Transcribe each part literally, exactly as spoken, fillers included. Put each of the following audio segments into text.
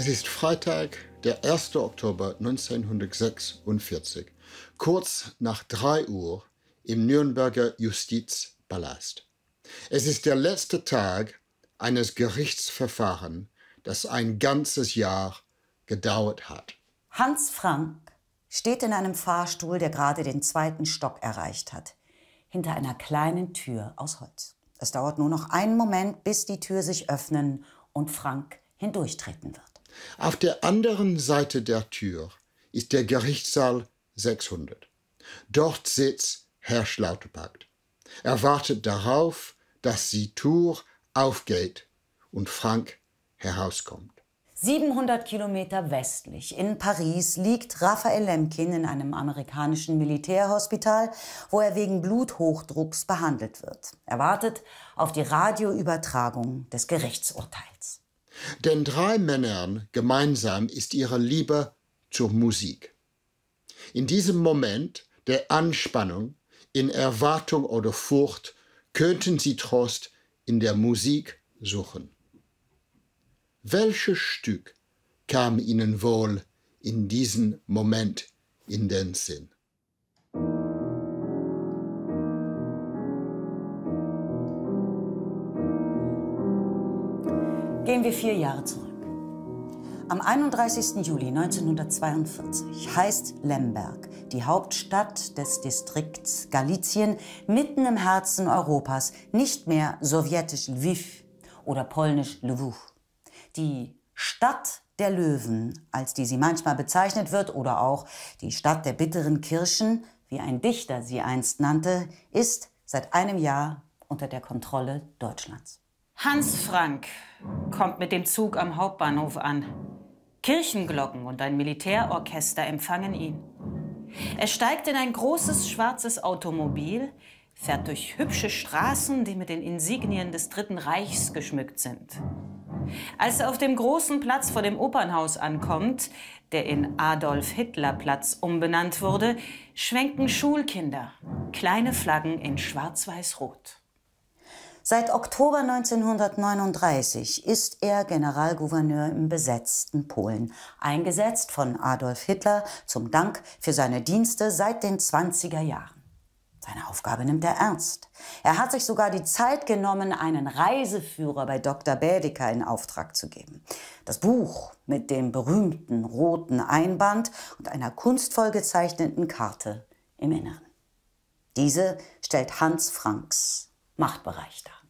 Es ist Freitag, der erste Oktober neunzehnhundertsechsundvierzig, kurz nach drei Uhr im Nürnberger Justizpalast. Es ist der letzte Tag eines Gerichtsverfahrens, das ein ganzes Jahr gedauert hat. Hans Frank steht in einem Fahrstuhl, der gerade den zweiten Stock erreicht hat, hinter einer kleinen Tür aus Holz. Es dauert nur noch einen Moment, bis die Tür sich öffnen und Frank hindurchtreten wird. Auf der anderen Seite der Tür ist der Gerichtssaal sechshundert. Dort sitzt Herr Schlauterpakt. Er wartet darauf, dass die Tür aufgeht und Frank herauskommt. siebenhundert Kilometer westlich in Paris liegt Raphael Lemkin in einem amerikanischen Militärhospital, wo er wegen Bluthochdrucks behandelt wird. Er wartet auf die Radioübertragung des Gerichtsurteils. Den drei Männern gemeinsam ist ihre Liebe zur Musik. In diesem Moment der Anspannung, in Erwartung oder Furcht, könnten sie Trost in der Musik suchen. Welches Stück kam ihnen wohl in diesem Moment in den Sinn? Gehen wir vier Jahre zurück. Am einunddreißigsten Juli neunzehnhundertzweiundvierzig heißt Lemberg, die Hauptstadt des Distrikts Galizien, mitten im Herzen Europas, nicht mehr sowjetisch Lviv oder polnisch Lwów. Die Stadt der Löwen, als die sie manchmal bezeichnet wird, oder auch die Stadt der bitteren Kirschen, wie ein Dichter sie einst nannte, ist seit einem Jahr unter der Kontrolle Deutschlands. Hans Frank kommt mit dem Zug am Hauptbahnhof an. Kirchenglocken und ein Militärorchester empfangen ihn. Er steigt in ein großes schwarzes Automobil, fährt durch hübsche Straßen, die mit den Insignien des Dritten Reichs geschmückt sind. Als er auf dem großen Platz vor dem Opernhaus ankommt, der in Adolf-Hitler-Platz umbenannt wurde, schwenken Schulkinder kleine Flaggen in schwarz-weiß-rot. Seit Oktober neunzehnhundertneununddreißig ist er Generalgouverneur im besetzten Polen, eingesetzt von Adolf Hitler zum Dank für seine Dienste seit den zwanziger Jahren. Seine Aufgabe nimmt er ernst. Er hat sich sogar die Zeit genommen, einen Reiseführer bei Doktor Bädeker in Auftrag zu geben. Das Buch mit dem berühmten roten Einband und einer kunstvoll gezeichneten Karte im Inneren. Diese stellt Hans Franks Machtbereich dar.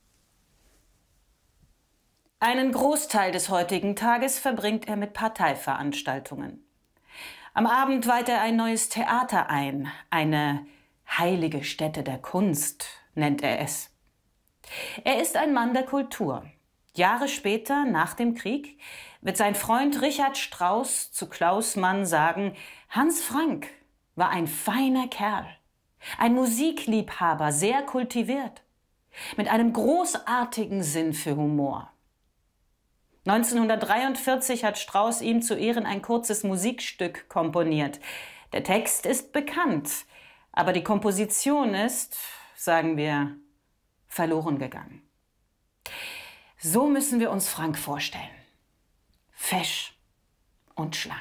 Einen Großteil des heutigen Tages verbringt er mit Parteiveranstaltungen. Am Abend weiht er ein neues Theater ein, eine heilige Stätte der Kunst, nennt er es. Er ist ein Mann der Kultur. Jahre später, nach dem Krieg, wird sein Freund Richard Strauss zu Klaus Mann sagen, Hans Frank war ein feiner Kerl. Ein Musikliebhaber, sehr kultiviert, mit einem großartigen Sinn für Humor. neunzehnhundertdreiundvierzig hat Strauss ihm zu Ehren ein kurzes Musikstück komponiert. Der Text ist bekannt, aber die Komposition ist, sagen wir, verloren gegangen. So müssen wir uns Frank vorstellen. Fesch und schlank.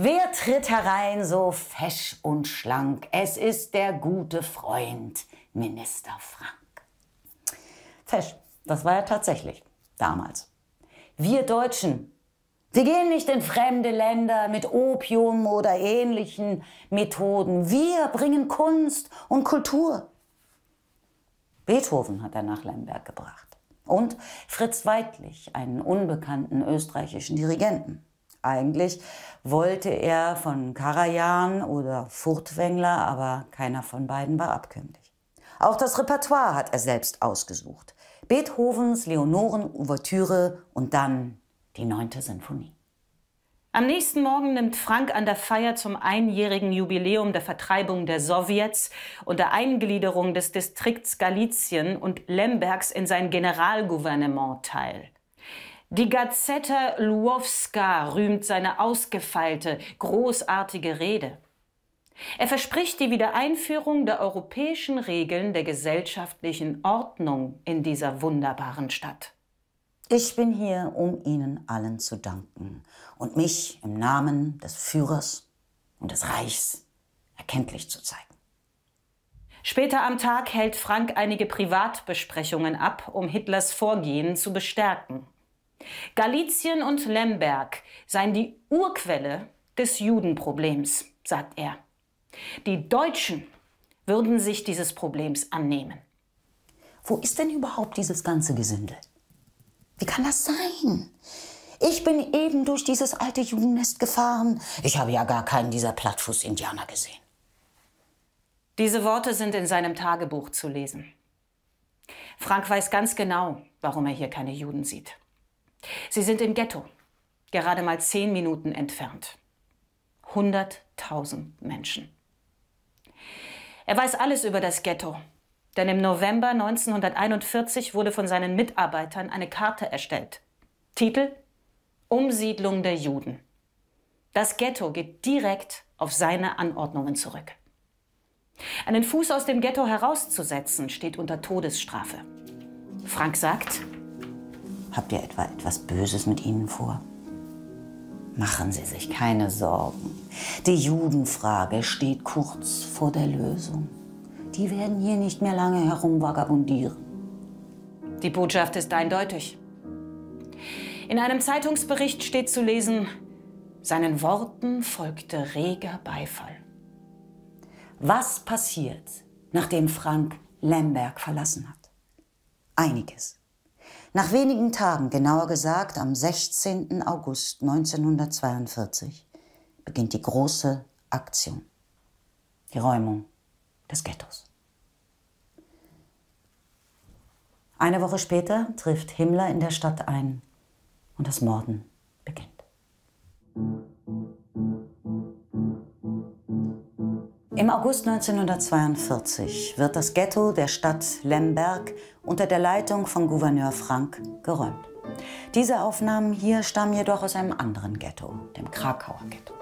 Wer tritt herein so fesch und schlank? Es ist der gute Freund, Minister Frank. Fesch, das war er tatsächlich damals. Wir Deutschen, wir gehen nicht in fremde Länder mit Opium oder ähnlichen Methoden. Wir bringen Kunst und Kultur. Beethoven hat er nach Lemberg gebracht. Und Fritz Weidlich, einen unbekannten österreichischen Dirigenten. Eigentlich wollte er von Karajan oder Furtwängler, aber keiner von beiden war abkömmlich. Auch das Repertoire hat er selbst ausgesucht. Beethovens Leonoren-Ouvertüre und dann die neunte Sinfonie. Am nächsten Morgen nimmt Frank an der Feier zum einjährigen Jubiläum der Vertreibung der Sowjets und der Eingliederung des Distrikts Galizien und Lembergs in sein Generalgouvernement teil. Die Gazeta Lwowska rühmt seine ausgefeilte, großartige Rede. Er verspricht die Wiedereinführung der europäischen Regeln der gesellschaftlichen Ordnung in dieser wunderbaren Stadt. Ich bin hier, um Ihnen allen zu danken und mich im Namen des Führers und des Reichs erkenntlich zu zeigen. Später am Tag hält Frank einige Privatbesprechungen ab, um Hitlers Vorgehen zu bestärken. Galizien und Lemberg seien die Urquelle des Judenproblems, sagt er. Die Deutschen würden sich dieses Problems annehmen. Wo ist denn überhaupt dieses ganze Gesindel? Wie kann das sein? Ich bin eben durch dieses alte Judennest gefahren. Ich habe ja gar keinen dieser Plattfuß-Indianer gesehen. Diese Worte sind in seinem Tagebuch zu lesen. Frank weiß ganz genau, warum er hier keine Juden sieht. Sie sind im Ghetto, gerade mal zehn Minuten entfernt. Hunderttausend Menschen. Er weiß alles über das Ghetto. Denn im November neunzehnhunderteinundvierzig wurde von seinen Mitarbeitern eine Karte erstellt. Titel: Umsiedlung der Juden. Das Ghetto geht direkt auf seine Anordnungen zurück. Einen Fuß aus dem Ghetto herauszusetzen, steht unter Todesstrafe. Frank sagt: Habt ihr etwa etwas Böses mit ihnen vor? Machen Sie sich keine Sorgen. Die Judenfrage steht kurz vor der Lösung. Die werden hier nicht mehr lange herumvagabundieren. Die Botschaft ist eindeutig. In einem Zeitungsbericht steht zu lesen: Seinen Worten folgte reger Beifall. Was passiert, nachdem Frank Lemberg verlassen hat? Einiges. Nach wenigen Tagen, genauer gesagt am sechzehnten August neunzehnhundertzweiundvierzig, beginnt die große Aktion. Die Räumung des Ghettos. Eine Woche später trifft Himmler in der Stadt ein und das Morden beginnt. Im August neunzehnhundertzweiundvierzig wird das Ghetto der Stadt Lemberg unter der Leitung von Gouverneur Frank geräumt. Diese Aufnahmen hier stammen jedoch aus einem anderen Ghetto, dem Krakauer Ghetto.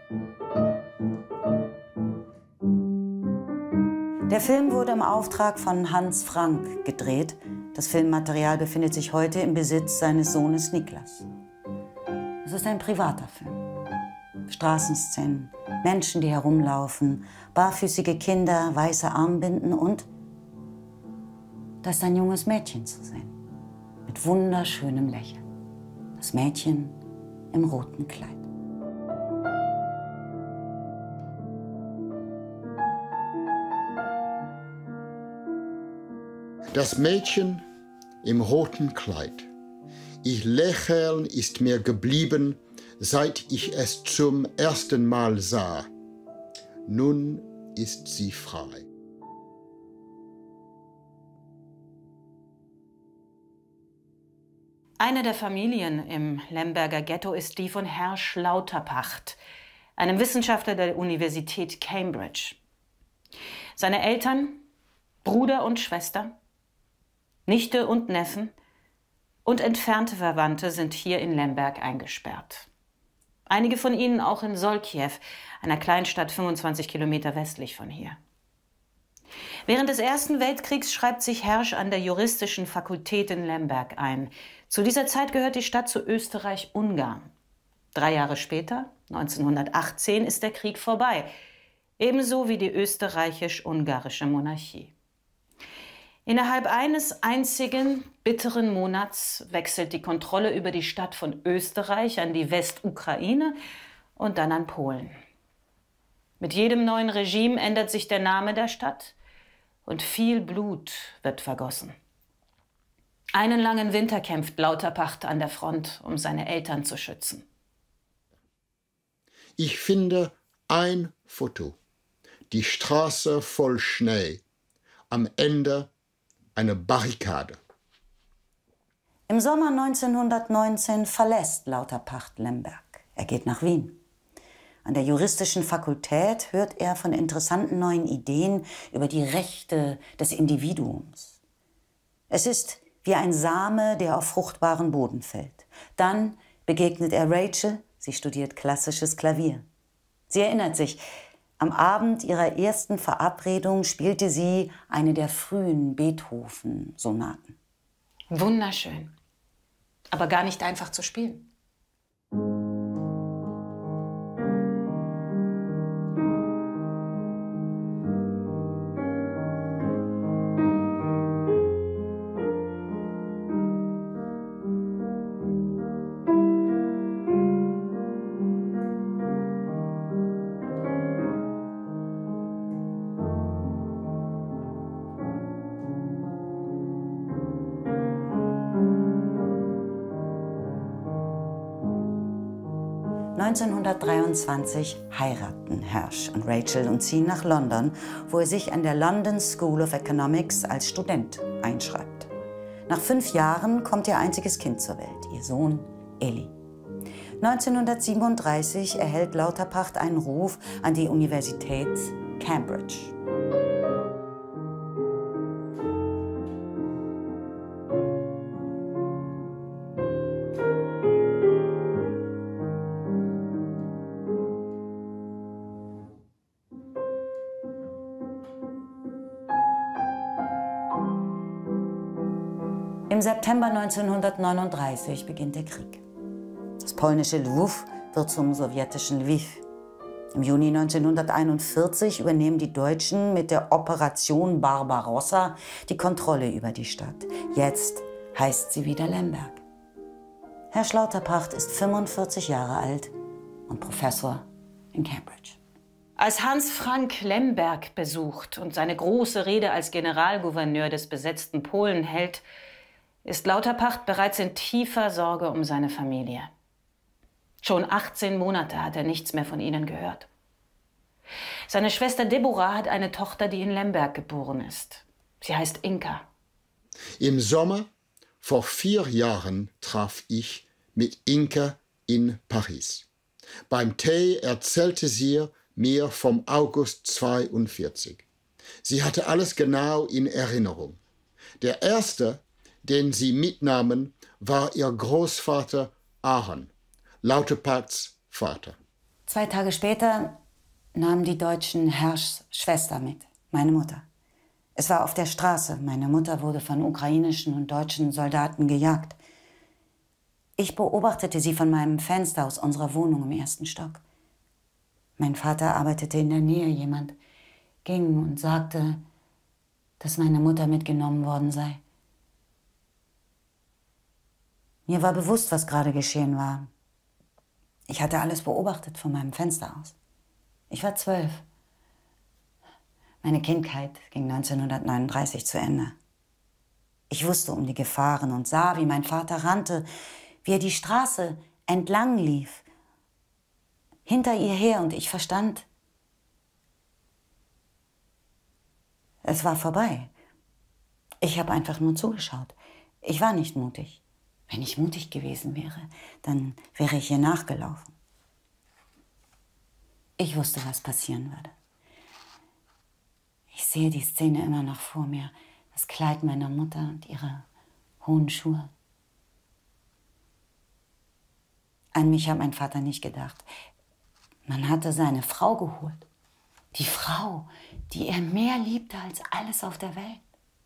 Der Film wurde im Auftrag von Hans Frank gedreht. Das Filmmaterial befindet sich heute im Besitz seines Sohnes Niklas. Es ist ein privater Film. Straßenszenen, Menschen, die herumlaufen, barfüßige Kinder, weiße Armbinden und da ist ein junges Mädchen zu sehen, mit wunderschönem Lächeln. Das Mädchen im roten Kleid. Das Mädchen im roten Kleid. Ihr Lächeln ist mir geblieben, seit ich es zum ersten Mal sah. Nun ist sie frei. Eine der Familien im Lemberger Ghetto ist die von Hersch Lauterpacht, einem Wissenschaftler der Universität Cambridge. Seine Eltern, Bruder und Schwester, Nichte und Neffen und entfernte Verwandte sind hier in Lemberg eingesperrt. Einige von ihnen auch in Solkjew, einer Kleinstadt fünfundzwanzig Kilometer westlich von hier. Während des Ersten Weltkriegs schreibt sich Hersch an der juristischen Fakultät in Lemberg ein. Zu dieser Zeit gehört die Stadt zu Österreich-Ungarn. Drei Jahre später, neunzehnhundertachtzehn ist der Krieg vorbei, ebenso wie die österreichisch-ungarische Monarchie. Innerhalb eines einzigen bitteren Monats wechselt die Kontrolle über die Stadt von Österreich an die Westukraine und dann an Polen. Mit jedem neuen Regime ändert sich der Name der Stadt und viel Blut wird vergossen. Einen langen Winter kämpft Lauterpacht an der Front, um seine Eltern zu schützen. Ich finde ein Foto. Die Straße voll Schnee. Am Ende eine Barrikade. Im Sommer neunzehnhundertneunzehn verlässt Lauterpacht Lemberg. Er geht nach Wien. An der juristischen Fakultät hört er von interessanten neuen Ideen über die Rechte des Individuums. Es ist wie ein Same, der auf fruchtbaren Boden fällt. Dann begegnet er Rachel, sie studiert klassisches Klavier. Sie erinnert sich, am Abend ihrer ersten Verabredung spielte sie eine der frühen Beethoven-Sonaten. Wunderschön, aber gar nicht einfach zu spielen. neunzehnhundertdreiundzwanzig heiraten Hersch und Rachel und ziehen nach London, wo er sich an der London School of Economics als Student einschreibt. Nach fünf Jahren kommt ihr einziges Kind zur Welt, ihr Sohn Eli. neunzehnhundertsiebenunddreißig erhält Lauterpacht einen Ruf an die Universität Cambridge. Im September neunzehnhundertneununddreißig beginnt der Krieg. Das polnische Lwów wird zum sowjetischen Lviv. Im Juni neunzehnhunderteinundvierzig übernehmen die Deutschen mit der Operation Barbarossa die Kontrolle über die Stadt. Jetzt heißt sie wieder Lemberg. Hersch Lauterpacht ist fünfundvierzig Jahre alt und Professor in Cambridge. Als Hans Frank Lemberg besucht und seine große Rede als Generalgouverneur des besetzten Polen hält, ist Lauterpacht bereits in tiefer Sorge um seine Familie. Schon achtzehn Monate hat er nichts mehr von ihnen gehört. Seine Schwester Deborah hat eine Tochter, die in Lemberg geboren ist. Sie heißt Inka. Im Sommer vor vier Jahren traf ich mit Inka in Paris. Beim Tee erzählte sie mir vom August zweiundvierzig. Sie hatte alles genau in Erinnerung. Der erste, den sie mitnahmen, war ihr Großvater Aaron, Lauterpachts Vater. Zwei Tage später nahmen die Deutschen Herschs Schwester mit, meine Mutter. Es war auf der Straße. Meine Mutter wurde von ukrainischen und deutschen Soldaten gejagt. Ich beobachtete sie von meinem Fenster aus unserer Wohnung im ersten Stock. Mein Vater arbeitete in der Nähe. Jemand ging und sagte, dass meine Mutter mitgenommen worden sei. Mir war bewusst, was gerade geschehen war. Ich hatte alles beobachtet von meinem Fenster aus. Ich war zwölf. Meine Kindheit ging neunzehnhundertneununddreißig zu Ende. Ich wusste um die Gefahren und sah, wie mein Vater rannte, wie er die Straße entlang lief, hinter ihr her, und ich verstand, es war vorbei. Ich habe einfach nur zugeschaut. Ich war nicht mutig. Wenn ich mutig gewesen wäre, dann wäre ich ihr nachgelaufen. Ich wusste, was passieren würde. Ich sehe die Szene immer noch vor mir. Das Kleid meiner Mutter und ihre hohen Schuhe. An mich hat mein Vater nicht gedacht. Man hatte seine Frau geholt. Die Frau, die er mehr liebte als alles auf der Welt.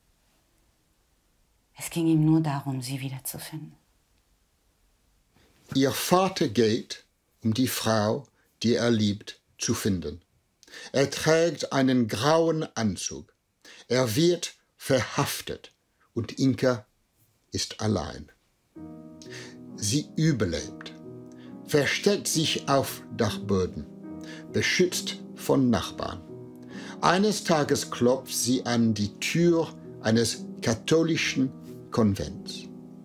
Es ging ihm nur darum, sie wiederzufinden. Ihr Vater geht, um die Frau, die er liebt, zu finden. Er trägt einen grauen Anzug. Er wird verhaftet und Inka ist allein. Sie überlebt, versteckt sich auf Dachböden, beschützt von Nachbarn. Eines Tages klopft sie an die Tür eines katholischen Konvents.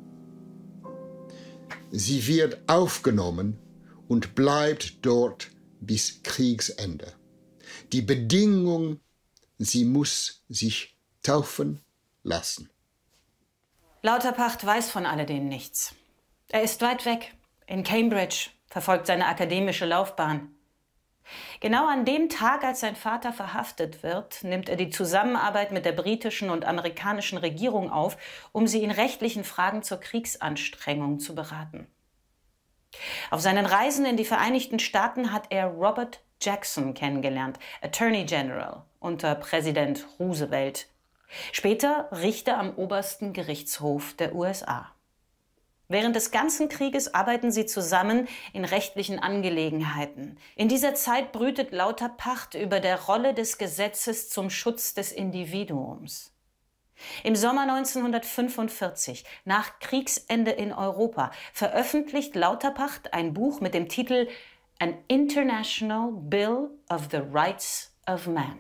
Sie wird aufgenommen und bleibt dort bis Kriegsende. Die Bedingung, sie muss sich taufen lassen. Lauterpacht weiß von alledem nichts. Er ist weit weg, in Cambridge, verfolgt seine akademische Laufbahn. Genau an dem Tag, als sein Vater verhaftet wird, nimmt er die Zusammenarbeit mit der britischen und amerikanischen Regierung auf, um sie in rechtlichen Fragen zur Kriegsanstrengung zu beraten. Auf seinen Reisen in die Vereinigten Staaten hat er Robert Jackson kennengelernt, Attorney General unter Präsident Roosevelt, später Richter am obersten Gerichtshof der U S A. Während des ganzen Krieges arbeiten sie zusammen in rechtlichen Angelegenheiten. In dieser Zeit brütet Lauterpacht über der Rolle des Gesetzes zum Schutz des Individuums. Im Sommer neunzehnhundertfünfundvierzig, nach Kriegsende in Europa, veröffentlicht Lauterpacht ein Buch mit dem Titel An International Bill of the Rights of Man.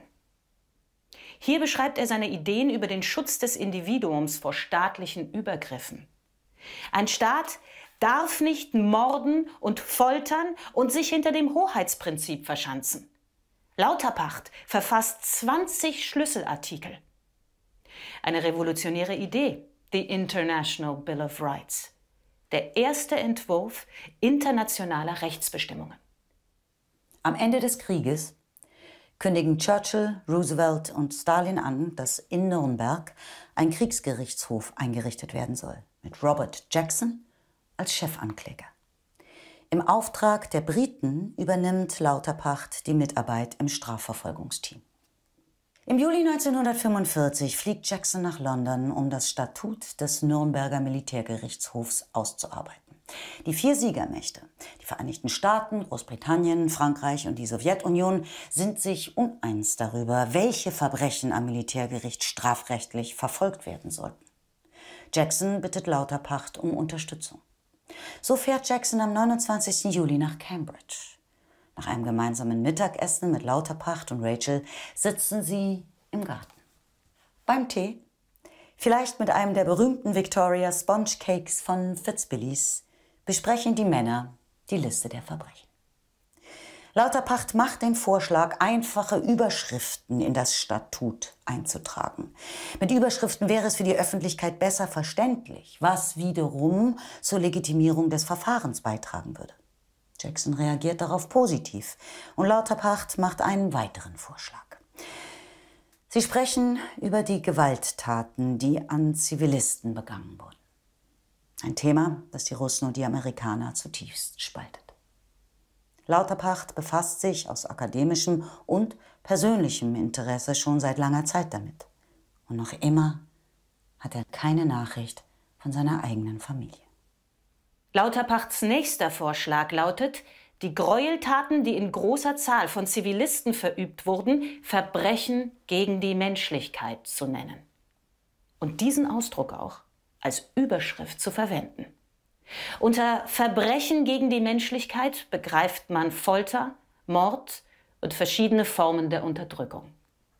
Hier beschreibt er seine Ideen über den Schutz des Individuums vor staatlichen Übergriffen. Ein Staat darf nicht morden und foltern und sich hinter dem Hoheitsprinzip verschanzen. Lauterpacht verfasst zwanzig Schlüsselartikel. Eine revolutionäre Idee, die International Bill of Rights. Der erste Entwurf internationaler Rechtsbestimmungen. Am Ende des Krieges kündigen Churchill, Roosevelt und Stalin an, dass in Nürnberg ein Kriegsgerichtshof eingerichtet werden soll, mit Robert Jackson als Chefankläger. Im Auftrag der Briten übernimmt Lauterpacht die Mitarbeit im Strafverfolgungsteam. Im Juli neunzehnhundertfünfundvierzig fliegt Jackson nach London, um das Statut des Nürnberger Militärgerichtshofs auszuarbeiten. Die vier Siegermächte, die Vereinigten Staaten, Großbritannien, Frankreich und die Sowjetunion, sind sich uneins darüber, welche Verbrechen am Militärgericht strafrechtlich verfolgt werden sollten. Jackson bittet Lauterpacht um Unterstützung. So fährt Jackson am neunundzwanzigsten Juli nach Cambridge. Nach einem gemeinsamen Mittagessen mit Lauterpacht und Rachel sitzen sie im Garten. Beim Tee, vielleicht mit einem der berühmten Victoria Sponge Cakes von Fitzbillys, besprechen die Männer die Liste der Verbrechen. Lauterpacht macht den Vorschlag, einfache Überschriften in das Statut einzutragen. Mit Überschriften wäre es für die Öffentlichkeit besser verständlich, was wiederum zur Legitimierung des Verfahrens beitragen würde. Jackson reagiert darauf positiv und Lauterpacht macht einen weiteren Vorschlag. Sie sprechen über die Gewalttaten, die an Zivilisten begangen wurden. Ein Thema, das die Russen und die Amerikaner zutiefst spaltet. Lauterpacht befasst sich aus akademischem und persönlichem Interesse schon seit langer Zeit damit. Und noch immer hat er keine Nachricht von seiner eigenen Familie. Lauterpachts nächster Vorschlag lautet, die Gräueltaten, die in großer Zahl von Zivilisten verübt wurden, Verbrechen gegen die Menschlichkeit zu nennen. Und diesen Ausdruck auch als Überschrift zu verwenden. Unter Verbrechen gegen die Menschlichkeit begreift man Folter, Mord und verschiedene Formen der Unterdrückung.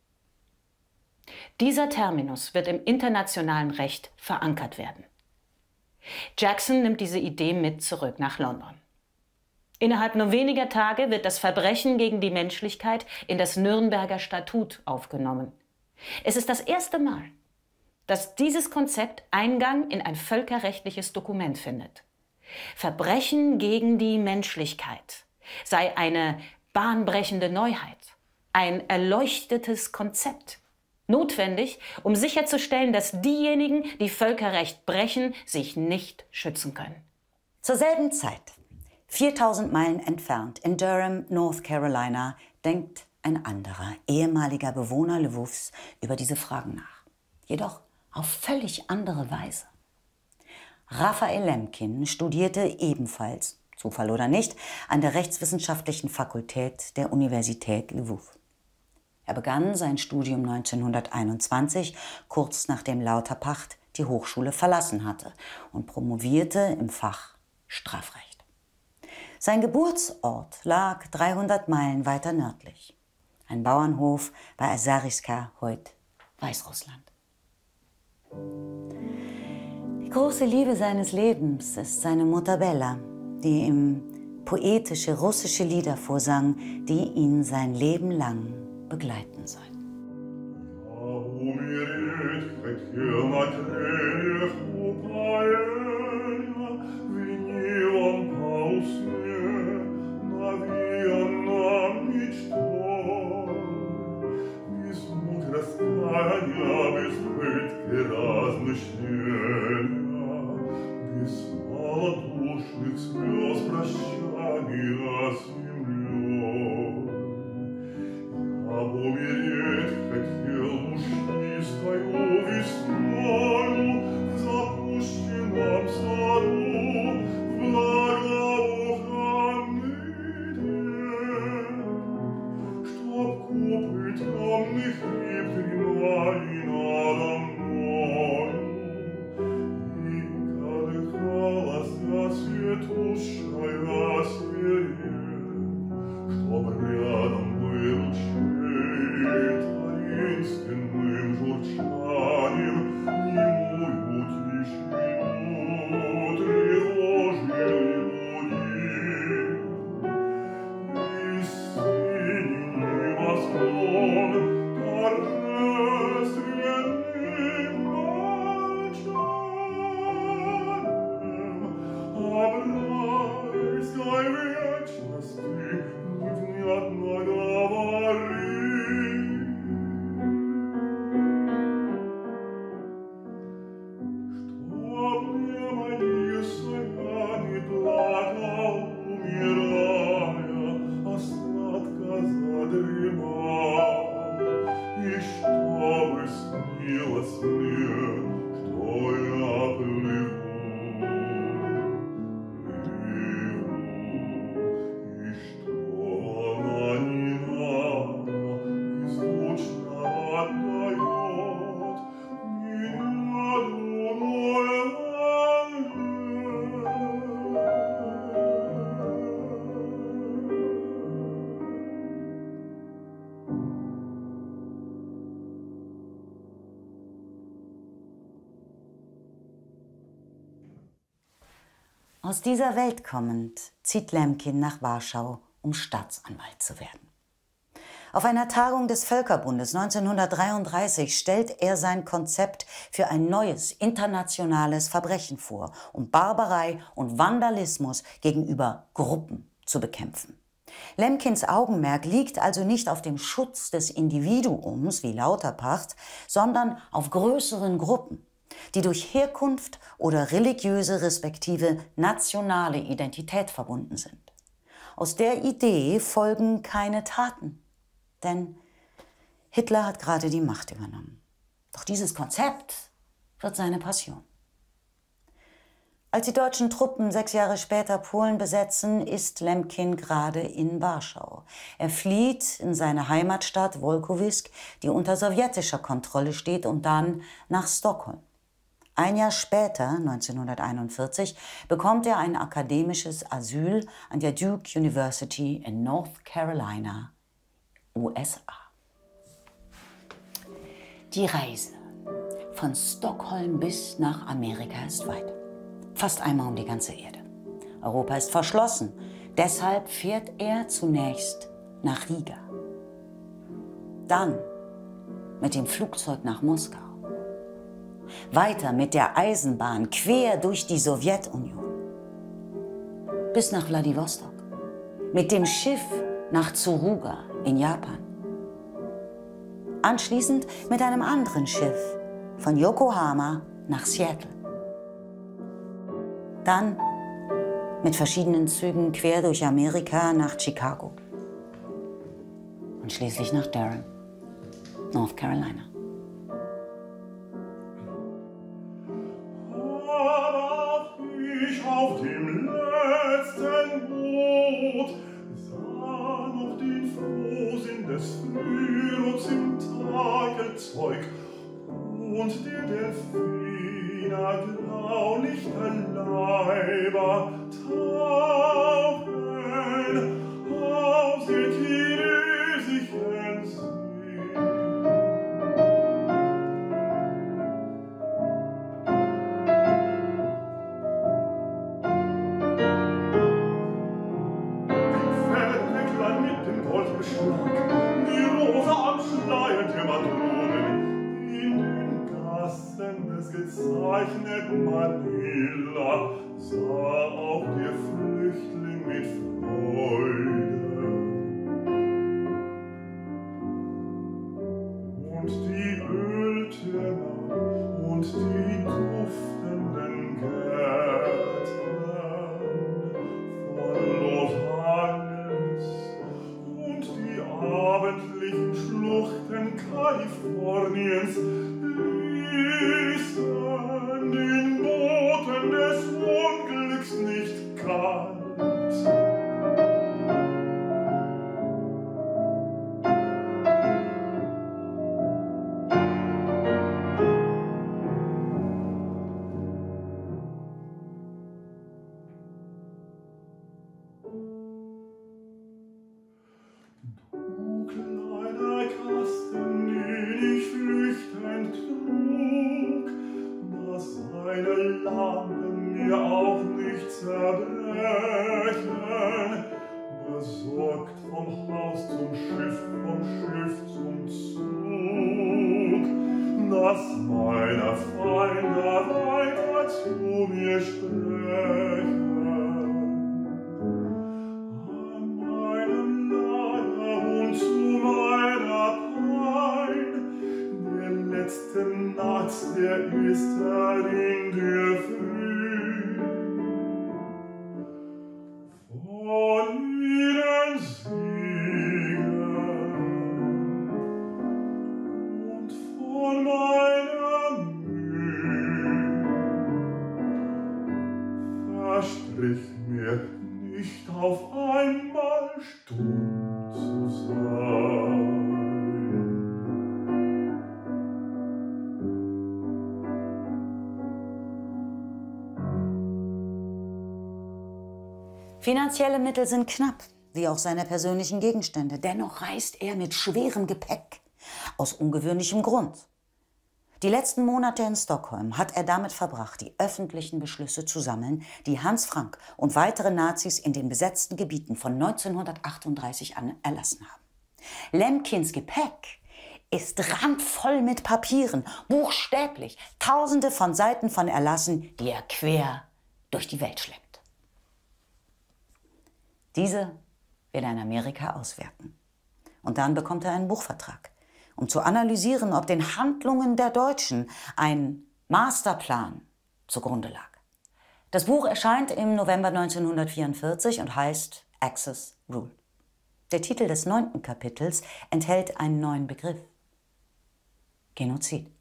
Dieser Terminus wird im internationalen Recht verankert werden. Jackson nimmt diese Idee mit zurück nach London. Innerhalb nur weniger Tage wird das Verbrechen gegen die Menschlichkeit in das Nürnberger Statut aufgenommen. Es ist das erste Mal, dass dieses Konzept Eingang in ein völkerrechtliches Dokument findet. Verbrechen gegen die Menschlichkeit sei eine bahnbrechende Neuheit, ein erleuchtetes Konzept. Notwendig, um sicherzustellen, dass diejenigen, die Völkerrecht brechen, sich nicht schützen können. Zur selben Zeit, viertausend Meilen entfernt, in Durham, North Carolina, denkt ein anderer, ehemaliger Bewohner Lwows über diese Fragen nach. Jedoch auf völlig andere Weise. Raphael Lemkin studierte ebenfalls Zufall oder nicht, an der Rechtswissenschaftlichen Fakultät der Universität Lwów. Er begann sein Studium neunzehnhunderteinundzwanzig, kurz nachdem Lauterpacht die Hochschule verlassen hatte, und promovierte im Fach Strafrecht. Sein Geburtsort lag dreihundert Meilen weiter nördlich. Ein Bauernhof bei Azariska, heute Weißrussland. Die große Liebe seines Lebens ist seine Mutter Bella, die ihm poetische russische Lieder vorsang, die ihn sein Leben lang begleiten sollten. Aus dieser Welt kommend zieht Lemkin nach Warschau, um Staatsanwalt zu werden. Auf einer Tagung des Völkerbundes neunzehnhundertdreiunddreißig stellt er sein Konzept für ein neues internationales Verbrechen vor, um Barbarei und Vandalismus gegenüber Gruppen zu bekämpfen. Lemkins Augenmerk liegt also nicht auf dem Schutz des Individuums wie Lauterpacht, sondern auf größeren Gruppen, die durch Herkunft oder religiöse respektive nationale Identität verbunden sind. Aus der Idee folgen keine Taten, denn Hitler hat gerade die Macht übernommen. Doch dieses Konzept wird seine Passion. Als die deutschen Truppen sechs Jahre später Polen besetzen, ist Lemkin gerade in Warschau. Er flieht in seine Heimatstadt Wolkowisk, die unter sowjetischer Kontrolle steht, und dann nach Stockholm. Ein Jahr später, neunzehnhunderteinundvierzig, bekommt er ein akademisches Asyl an der Duke University in North Carolina, U S A. Die Reise von Stockholm bis nach Amerika ist weit. Fast einmal um die ganze Erde. Europa ist verschlossen. Deshalb fährt er zunächst nach Riga. Dann mit dem Flugzeug nach Moskau. Weiter mit der Eisenbahn quer durch die Sowjetunion. Bis nach Wladiwostok. Mit dem Schiff nach Tsuruga in Japan. Anschließend mit einem anderen Schiff von Yokohama nach Seattle. Dann mit verschiedenen Zügen quer durch Amerika nach Chicago. Und schließlich nach Durham, North Carolina. Aber ich auf dem letzten des Flyrots im Tagelzeug und der Delfiner graulichter Leiber tauchen auf den chinesischen See. Die Rose am Schleier der Matronen in den Gassen des gezeichneten Manila sah auch der Flüchtling mit Freude. Und die Öltürme und die duftenden Gärten von Los Angeles und die abendlichen Schluchten Kaliforniens ließen den Boten des Unglücks nicht kalt. Besorgt vom Haus zum Schiff, vom Schiff zum Zug, dass meine Feinde weiter zu mir sprechen. An meinem Lager und zu meiner Pein, der letzte Nacht, der ist darin der Früh. Von ihren Siegen und von meiner Mühe versprich mir nicht auf einmal stumm zu sein. Finanzielle Mittel sind knapp, wie auch seine persönlichen Gegenstände. Dennoch reist er mit schwerem Gepäck, aus ungewöhnlichem Grund. Die letzten Monate in Stockholm hat er damit verbracht, die öffentlichen Beschlüsse zu sammeln, die Hans Frank und weitere Nazis in den besetzten Gebieten von neunzehnhundertachtunddreißig an erlassen haben. Lemkins Gepäck ist randvoll mit Papieren, buchstäblich Tausende von Seiten von Erlassen, die er quer durch die Welt schleppt. Diese wird er in Amerika auswerten. Und dann bekommt er einen Buchvertrag, um zu analysieren, ob den Handlungen der Deutschen ein Masterplan zugrunde lag. Das Buch erscheint im November neunzehnhundertvierundvierzig und heißt Axis Rule. Der Titel des neunten Kapitels enthält einen neuen Begriff: Genozid.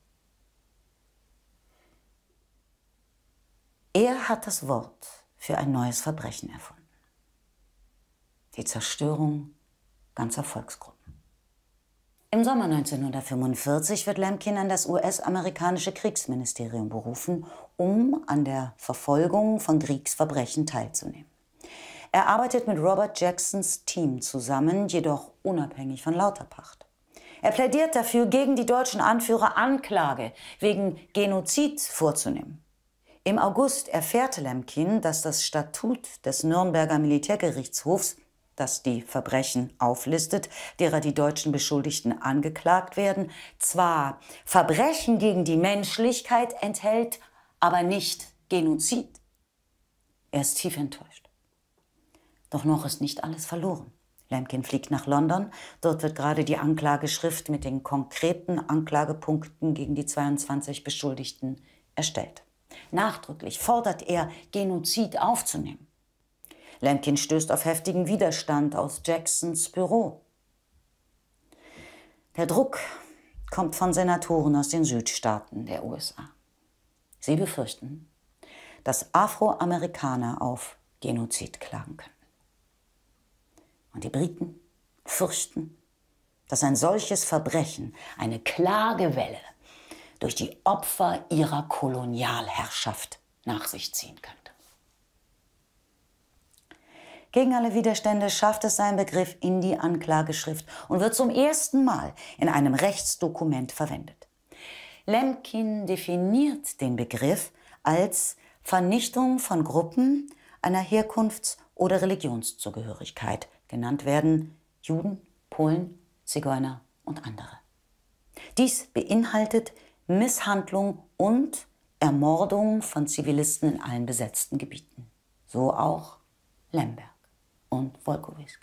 Er hat das Wort für ein neues Verbrechen erfunden: die Zerstörung ganzer Volksgruppen. Im Sommer neunzehnhundertfünfundvierzig wird Lemkin an das U S-amerikanische Kriegsministerium berufen, um an der Verfolgung von Kriegsverbrechen teilzunehmen. Er arbeitet mit Robert Jacksons Team zusammen, jedoch unabhängig von Lauterpacht. Er plädiert dafür, gegen die deutschen Anführer Anklage wegen Genozid vorzunehmen. Im August erfährt Lemkin, dass das Statut des Nürnberger Militärgerichtshofs, das die Verbrechen auflistet, derer die deutschen Beschuldigten angeklagt werden, zwar Verbrechen gegen die Menschlichkeit enthält, aber nicht Genozid. Er ist tief enttäuscht. Doch noch ist nicht alles verloren. Lemkin fliegt nach London. Dort wird gerade die Anklageschrift mit den konkreten Anklagepunkten gegen die zweiundzwanzig Beschuldigten erstellt. Nachdrücklich fordert er, Genozid aufzunehmen. Lemkin stößt auf heftigen Widerstand aus Jacksons Büro. Der Druck kommt von Senatoren aus den Südstaaten der U S A. Sie befürchten, dass Afroamerikaner auf Genozid klagen können. Und die Briten fürchten, dass ein solches Verbrechen eine Klagewelle durch die Opfer ihrer Kolonialherrschaft nach sich ziehen könnte. Gegen alle Widerstände schafft es sein Begriff in die Anklageschrift und wird zum ersten Mal in einem Rechtsdokument verwendet. Lemkin definiert den Begriff als Vernichtung von Gruppen einer Herkunfts- oder Religionszugehörigkeit. Genannt werden Juden, Polen, Zigeuner und andere. Dies beinhaltet Misshandlung und Ermordung von Zivilisten in allen besetzten Gebieten. So auch Lemberg und Volkowisk.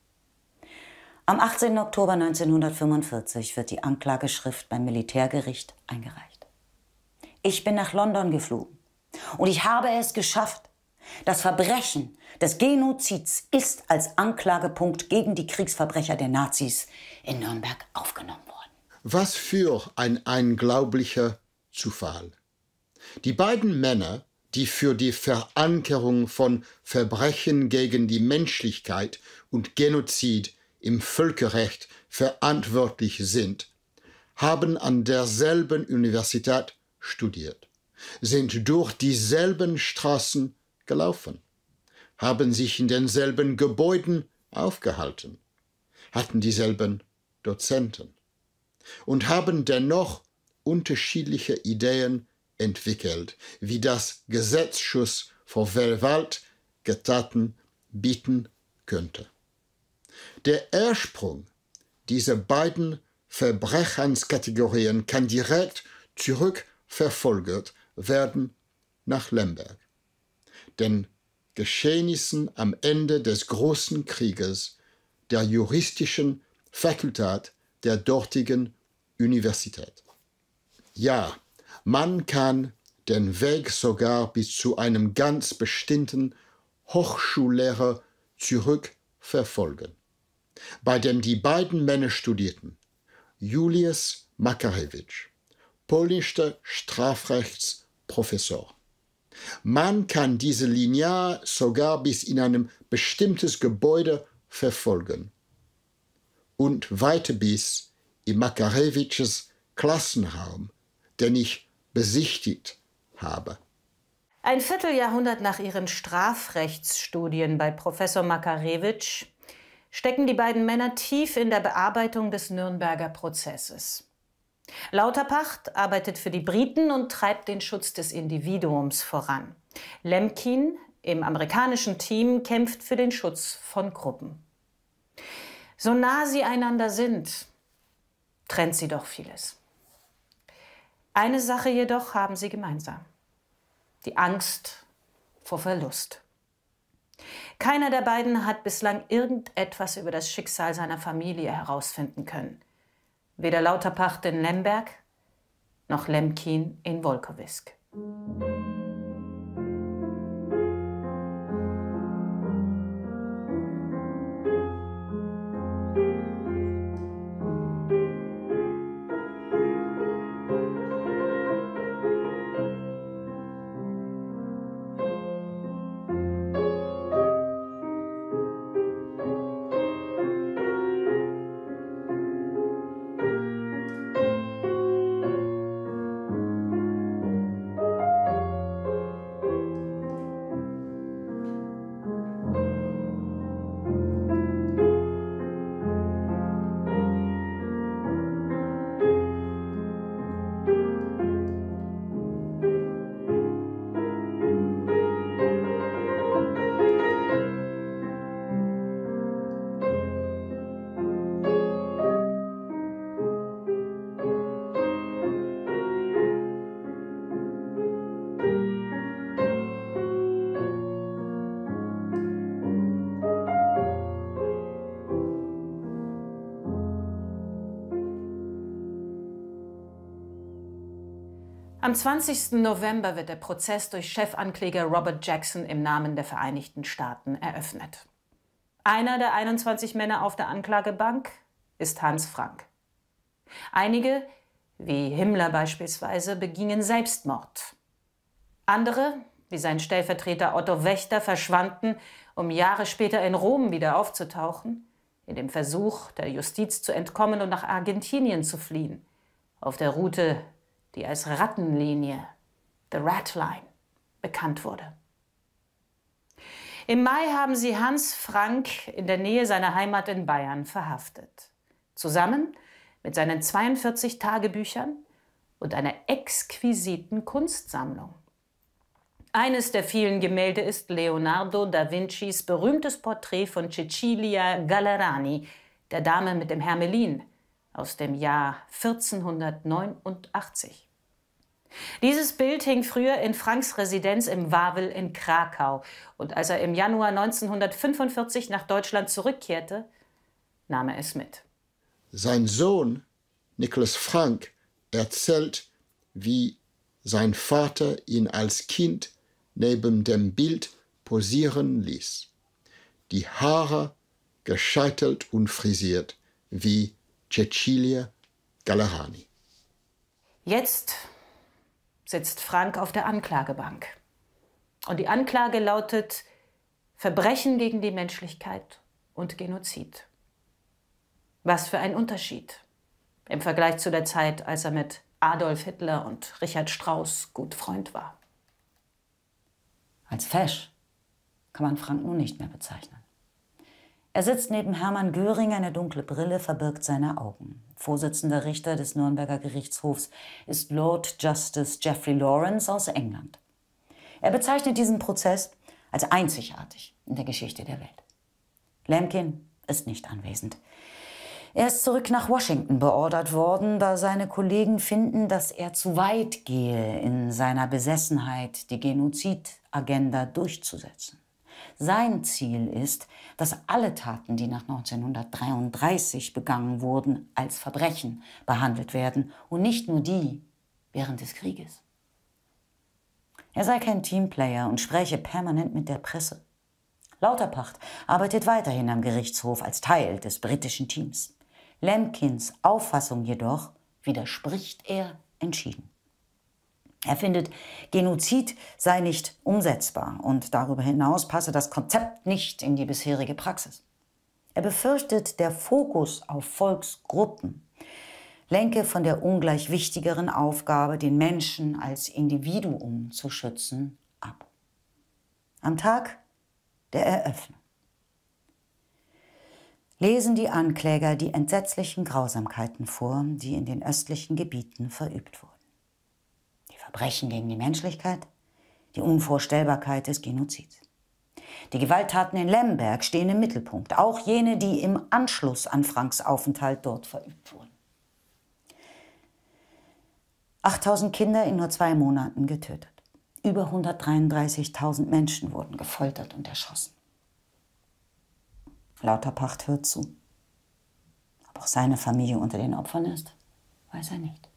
Am achtzehnten Oktober neunzehnhundertfünfundvierzig wird die Anklageschrift beim Militärgericht eingereicht. Ich bin nach London geflogen und ich habe es geschafft. Das Verbrechen des Genozids ist als Anklagepunkt gegen die Kriegsverbrecher der Nazis in Nürnberg aufgenommen worden. Was für ein unglaublicher Zufall. Die beiden Männer, die für die Verankerung von Verbrechen gegen die Menschlichkeit und Genozid im Völkerrecht verantwortlich sind, haben an derselben Universität studiert, sind durch dieselben Straßen gelaufen, haben sich in denselben Gebäuden aufgehalten, hatten dieselben Dozenten und haben dennoch unterschiedliche Ideen entwickelt, wie das Gesetzesschutz vor Gewalttaten bieten könnte. Der Ursprung dieser beiden Verbrechenskategorien kann direkt zurückverfolgt werden nach Lemberg, den Geschehnissen am Ende des Großen Krieges der juristischen Fakultät der dortigen Universität. Ja, man kann den Weg sogar bis zu einem ganz bestimmten Hochschullehrer zurückverfolgen, bei dem die beiden Männer studierten, Julius Makarewitsch, polnischer Strafrechtsprofessor. Man kann diese Linie sogar bis in ein bestimmtes Gebäude verfolgen und weiter bis in Makarewitsches Klassenraum, den ich besichtigt habe. Ein Vierteljahrhundert nach ihren Strafrechtsstudien bei Professor Makarewitsch stecken die beiden Männer tief in der Bearbeitung des Nürnberger Prozesses. Lauterpacht arbeitet für die Briten und treibt den Schutz des Individuums voran. Lemkin im amerikanischen Team kämpft für den Schutz von Gruppen. So nah sie einander sind, trennt sie doch vieles. Eine Sache jedoch haben sie gemeinsam: die Angst vor Verlust. Keiner der beiden hat bislang irgendetwas über das Schicksal seiner Familie herausfinden können. Weder Lauterpacht in Lemberg noch Lemkin in Volkowisk. Am zwanzigsten November wird der Prozess durch Chefankläger Robert Jackson im Namen der Vereinigten Staaten eröffnet. Einer der einundzwanzig Männer auf der Anklagebank ist Hans Frank. Einige, wie Himmler beispielsweise, begingen Selbstmord. Andere, wie sein Stellvertreter Otto Wächter, verschwanden, um Jahre später in Rom wieder aufzutauchen, in dem Versuch, der Justiz zu entkommen und nach Argentinien zu fliehen, auf der Route, die als Rattenlinie, the Rat Line, bekannt wurde. Im Mai haben sie Hans Frank in der Nähe seiner Heimat in Bayern verhaftet. Zusammen mit seinen zweiundvierzig Tagebüchern und einer exquisiten Kunstsammlung. Eines der vielen Gemälde ist Leonardo da Vincis berühmtes Porträt von Cecilia Gallerani, der Dame mit dem Hermelin, aus dem Jahr vierzehnhundertneunundachtzig. Dieses Bild hing früher in Franks Residenz im Wawel in Krakau. Und als er im Januar neunzehnhundertfünfundvierzig nach Deutschland zurückkehrte, nahm er es mit. Sein Sohn, Nicholas Frank, erzählt, wie sein Vater ihn als Kind neben dem Bild posieren ließ. Die Haare gescheitelt und frisiert, wie Cecilia Gallerani. Jetzt sitzt Frank auf der Anklagebank. Und die Anklage lautet Verbrechen gegen die Menschlichkeit und Genozid. Was für ein Unterschied im Vergleich zu der Zeit, als er mit Adolf Hitler und Richard Strauss gut Freund war. Als fesch kann man Frank nun nicht mehr bezeichnen. Er sitzt neben Hermann Göring, eine dunkle Brille verbirgt seine Augen. Vorsitzender Richter des Nürnberger Gerichtshofs ist Lord Justice Geoffrey Lawrence aus England. Er bezeichnet diesen Prozess als einzigartig in der Geschichte der Welt. Lemkin ist nicht anwesend. Er ist zurück nach Washington beordert worden, da seine Kollegen finden, dass er zu weit gehe in seiner Besessenheit, die Genozidagenda durchzusetzen. Sein Ziel ist, dass alle Taten, die nach neunzehnhundertdreiunddreißig begangen wurden, als Verbrechen behandelt werden und nicht nur die während des Krieges. Er sei kein Teamplayer und spreche permanent mit der Presse. Lauterpacht arbeitet weiterhin am Gerichtshof als Teil des britischen Teams. Lemkins Auffassung jedoch widerspricht er entschieden. Er findet, Genozid sei nicht umsetzbar und darüber hinaus passe das Konzept nicht in die bisherige Praxis. Er befürchtet, der Fokus auf Volksgruppen lenke von der ungleich wichtigeren Aufgabe, den Menschen als Individuum zu schützen, ab. Am Tag der Eröffnung lesen die Ankläger die entsetzlichen Grausamkeiten vor, die in den östlichen Gebieten verübt wurden. Verbrechen gegen die Menschlichkeit, die Unvorstellbarkeit des Genozids. Die Gewalttaten in Lemberg stehen im Mittelpunkt, auch jene, die im Anschluss an Franks Aufenthalt dort verübt wurden. achttausend Kinder in nur zwei Monaten getötet. Über hundertdreiunddreißigtausend Menschen wurden gefoltert und erschossen. Lauterpacht hört zu. Ob auch seine Familie unter den Opfern ist, weiß er nicht.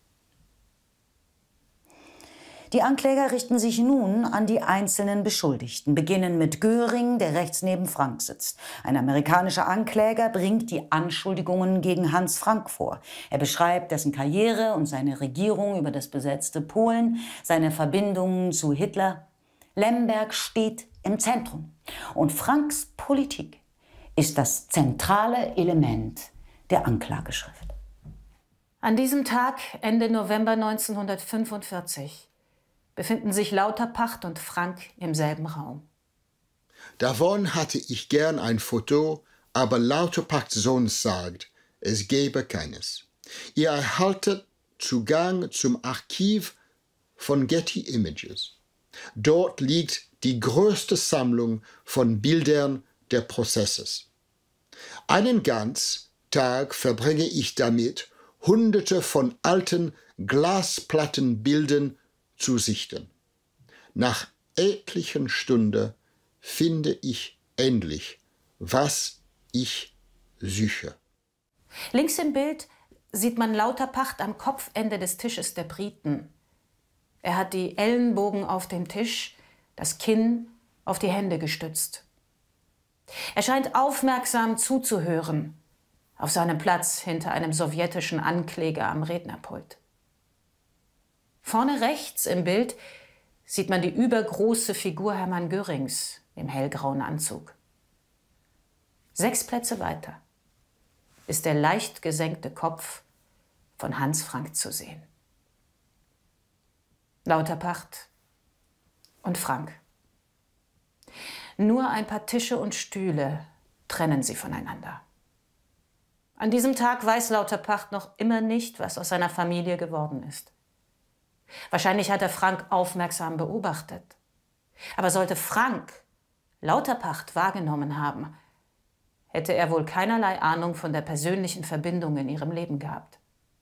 Die Ankläger richten sich nun an die einzelnen Beschuldigten, beginnen mit Göring, der rechts neben Frank sitzt. Ein amerikanischer Ankläger bringt die Anschuldigungen gegen Hans Frank vor. Er beschreibt dessen Karriere und seine Regierung über das besetzte Polen, seine Verbindungen zu Hitler. Lemberg steht im Zentrum und Franks Politik ist das zentrale Element der Anklageschrift. An diesem Tag, Ende November neunzehnhundertfünfundvierzig, befinden sich Lauterpacht und Frank im selben Raum. Davon hatte ich gern ein Foto, aber Lauterpachts Sohn sagt, es gebe keines. Ihr erhaltet Zugang zum Archiv von Getty Images. Dort liegt die größte Sammlung von Bildern der Prozesses. Einen ganzen Tag verbringe ich damit, Hunderte von alten Glasplattenbildern zu sichten. Nach etlichen Stunden finde ich endlich, was ich suche. Links im Bild sieht man Lauterpacht am Kopfende des Tisches der Briten. Er hat die Ellenbogen auf dem Tisch, das Kinn auf die Hände gestützt. Er scheint aufmerksam zuzuhören, auf seinem Platz hinter einem sowjetischen Ankläger am Rednerpult. Vorne rechts im Bild sieht man die übergroße Figur Hermann Görings im hellgrauen Anzug. Sechs Plätze weiter, ist der leicht gesenkte Kopf von Hans Frank zu sehen. Lauterpacht und Frank. Nur ein paar Tische und Stühle trennen sie voneinander. An diesem Tag weiß Lauterpacht noch immer nicht, was aus seiner Familie geworden ist. Wahrscheinlich hat er Frank aufmerksam beobachtet. Aber sollte Frank Lauterpacht wahrgenommen haben, hätte er wohl keinerlei Ahnung von der persönlichen Verbindung in ihrem Leben gehabt.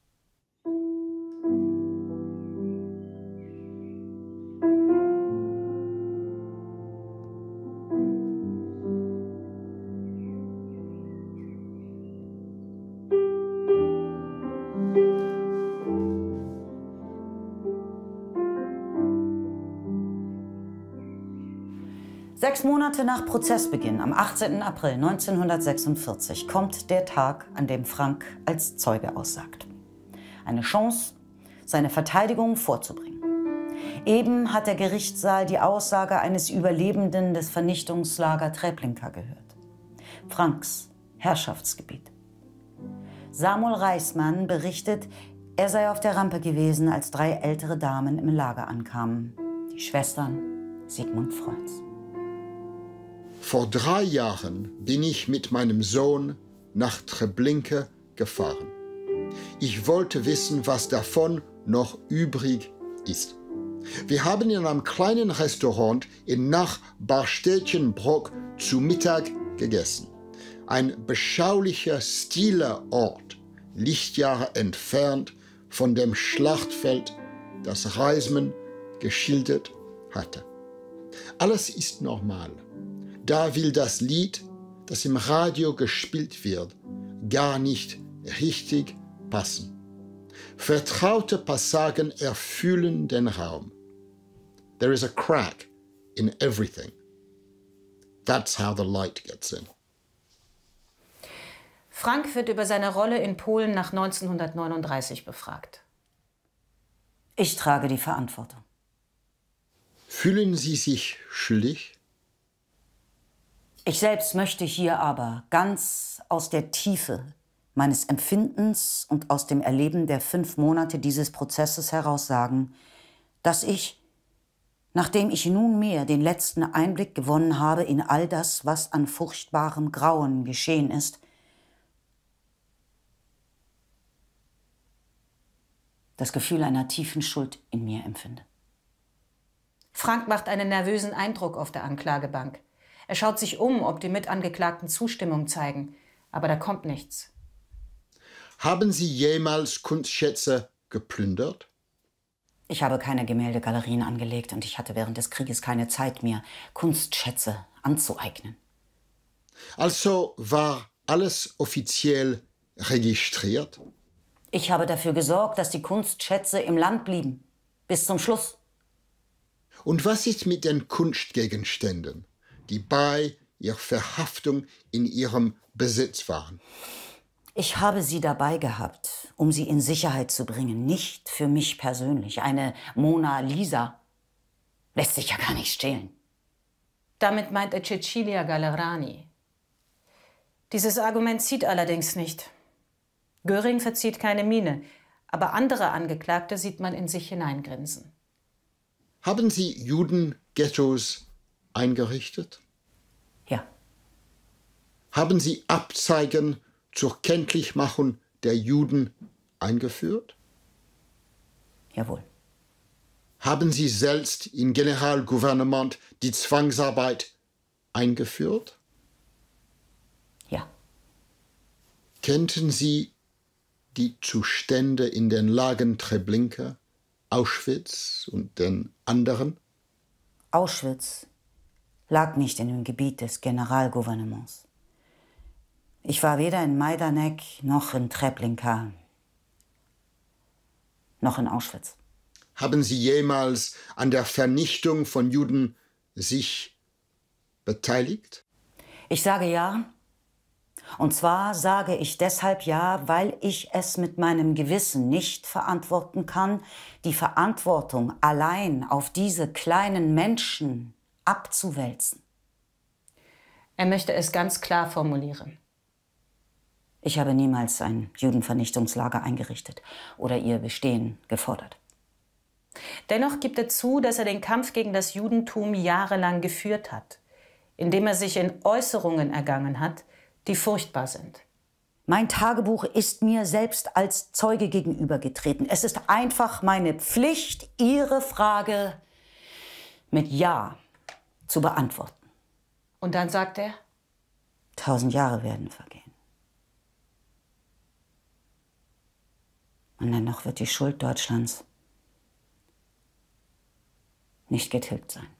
Sechs Monate nach Prozessbeginn, am achtzehnten April neunzehnhundertsechsundvierzig, kommt der Tag, an dem Frank als Zeuge aussagt. Eine Chance, seine Verteidigung vorzubringen. Eben hat der Gerichtssaal die Aussage eines Überlebenden des Vernichtungslager Treblinka gehört. Franks Herrschaftsgebiet. Samuel Reismann berichtet, er sei auf der Rampe gewesen, als drei ältere Damen im Lager ankamen. Die Schwestern Sigmund Freuds. Vor drei Jahren bin ich mit meinem Sohn nach Treblinka gefahren. Ich wollte wissen, was davon noch übrig ist. Wir haben in einem kleinen Restaurant in Nachbarstädtchen Brock zu Mittag gegessen. Ein beschaulicher, stiler Ort, Lichtjahre entfernt von dem Schlachtfeld, das Reismann geschildert hatte. Alles ist normal. Da will das Lied, das im Radio gespielt wird, gar nicht richtig passen. Vertraute Passagen erfüllen den Raum. There is a crack in everything. That's how the light gets in. Frank wird über seine Rolle in Polen nach neunzehnhundertneununddreißig befragt. Ich trage die Verantwortung. Fühlen Sie sich schuldig? Ich selbst möchte hier aber ganz aus der Tiefe meines Empfindens und aus dem Erleben der fünf Monate dieses Prozesses heraus sagen, dass ich, nachdem ich nunmehr den letzten Einblick gewonnen habe in all das, was an furchtbarem Grauen geschehen ist, das Gefühl einer tiefen Schuld in mir empfinde. Frank macht einen nervösen Eindruck auf der Anklagebank. Er schaut sich um, ob die Mitangeklagten Zustimmung zeigen, aber da kommt nichts. Haben Sie jemals Kunstschätze geplündert? Ich habe keine Gemäldegalerien angelegt und ich hatte während des Krieges keine Zeit, mir Kunstschätze anzueignen. Also war alles offiziell registriert? Ich habe dafür gesorgt, dass die Kunstschätze im Land blieben, bis zum Schluss. Und was ist mit den Kunstgegenständen, die bei ihrer Verhaftung in ihrem Besitz waren? Ich habe sie dabei gehabt, um sie in Sicherheit zu bringen, nicht für mich persönlich. Eine Mona Lisa lässt sich ja gar nicht stehlen. Damit meint er Cecilia Gallerani. Dieses Argument zieht allerdings nicht. Göring verzieht keine Miene, aber andere Angeklagte sieht man in sich hineingrinsen. Haben Sie Judenghettos eingerichtet? Ja. Haben Sie Abzeichen zur Kenntlichmachung der Juden eingeführt? Jawohl. Haben Sie selbst im Generalgouvernement die Zwangsarbeit eingeführt? Ja. Kennten Sie die Zustände in den Lagern Treblinka, Auschwitz und den anderen? Auschwitz lag nicht in dem Gebiet des Generalgouvernements. Ich war weder in Majdanek noch in Treblinka noch in Auschwitz. Haben Sie jemals an der Vernichtung von Juden sich beteiligt? Ich sage ja. Und zwar sage ich deshalb ja, weil ich es mit meinem Gewissen nicht verantworten kann, die Verantwortung allein auf diese kleinen Menschen abzuwälzen. Er möchte es ganz klar formulieren. Ich habe niemals ein Judenvernichtungslager eingerichtet oder ihr Bestehen gefordert. Dennoch gibt er zu, dass er den Kampf gegen das Judentum jahrelang geführt hat, indem er sich in Äußerungen ergangen hat, die furchtbar sind. Mein Tagebuch ist mir selbst als Zeuge gegenübergetreten. Es ist einfach meine Pflicht, Ihre Frage mit Ja zu beantworten. Und dann sagt er? Tausend Jahre werden vergehen. Und dennoch wird die Schuld Deutschlands nicht getilgt sein.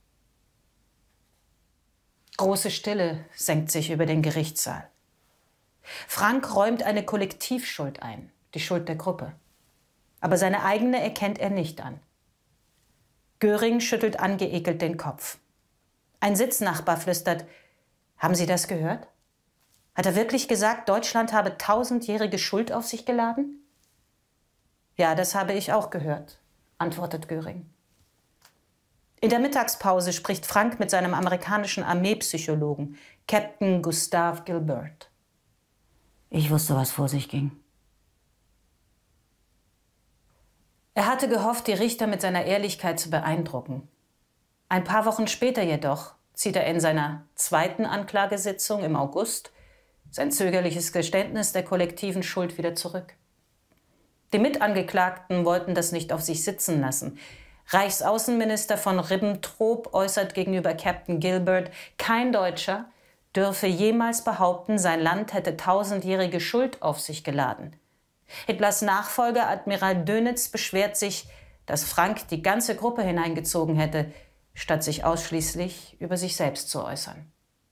Große Stille senkt sich über den Gerichtssaal. Frank räumt eine Kollektivschuld ein, die Schuld der Gruppe. Aber seine eigene erkennt er nicht an. Göring schüttelt angeekelt den Kopf. Ein Sitznachbar flüstert, haben Sie das gehört? Hat er wirklich gesagt, Deutschland habe tausendjährige Schuld auf sich geladen? Ja, das habe ich auch gehört, antwortet Göring. In der Mittagspause spricht Frank mit seinem amerikanischen Armeepsychologen, Captain Gustav Gilbert. Ich wusste, was vor sich ging. Er hatte gehofft, die Richter mit seiner Ehrlichkeit zu beeindrucken. Ein paar Wochen später jedoch zieht er in seiner zweiten Anklagesitzung im August sein zögerliches Geständnis der kollektiven Schuld wieder zurück. Die Mitangeklagten wollten das nicht auf sich sitzen lassen. Reichsaußenminister von Ribbentrop äußert gegenüber Captain Gilbert, kein Deutscher dürfe jemals behaupten, sein Land hätte tausendjährige Schuld auf sich geladen. Hitlers Nachfolger Admiral Dönitz beschwert sich, dass Frank die ganze Gruppe hineingezogen hätte, statt sich ausschließlich über sich selbst zu äußern.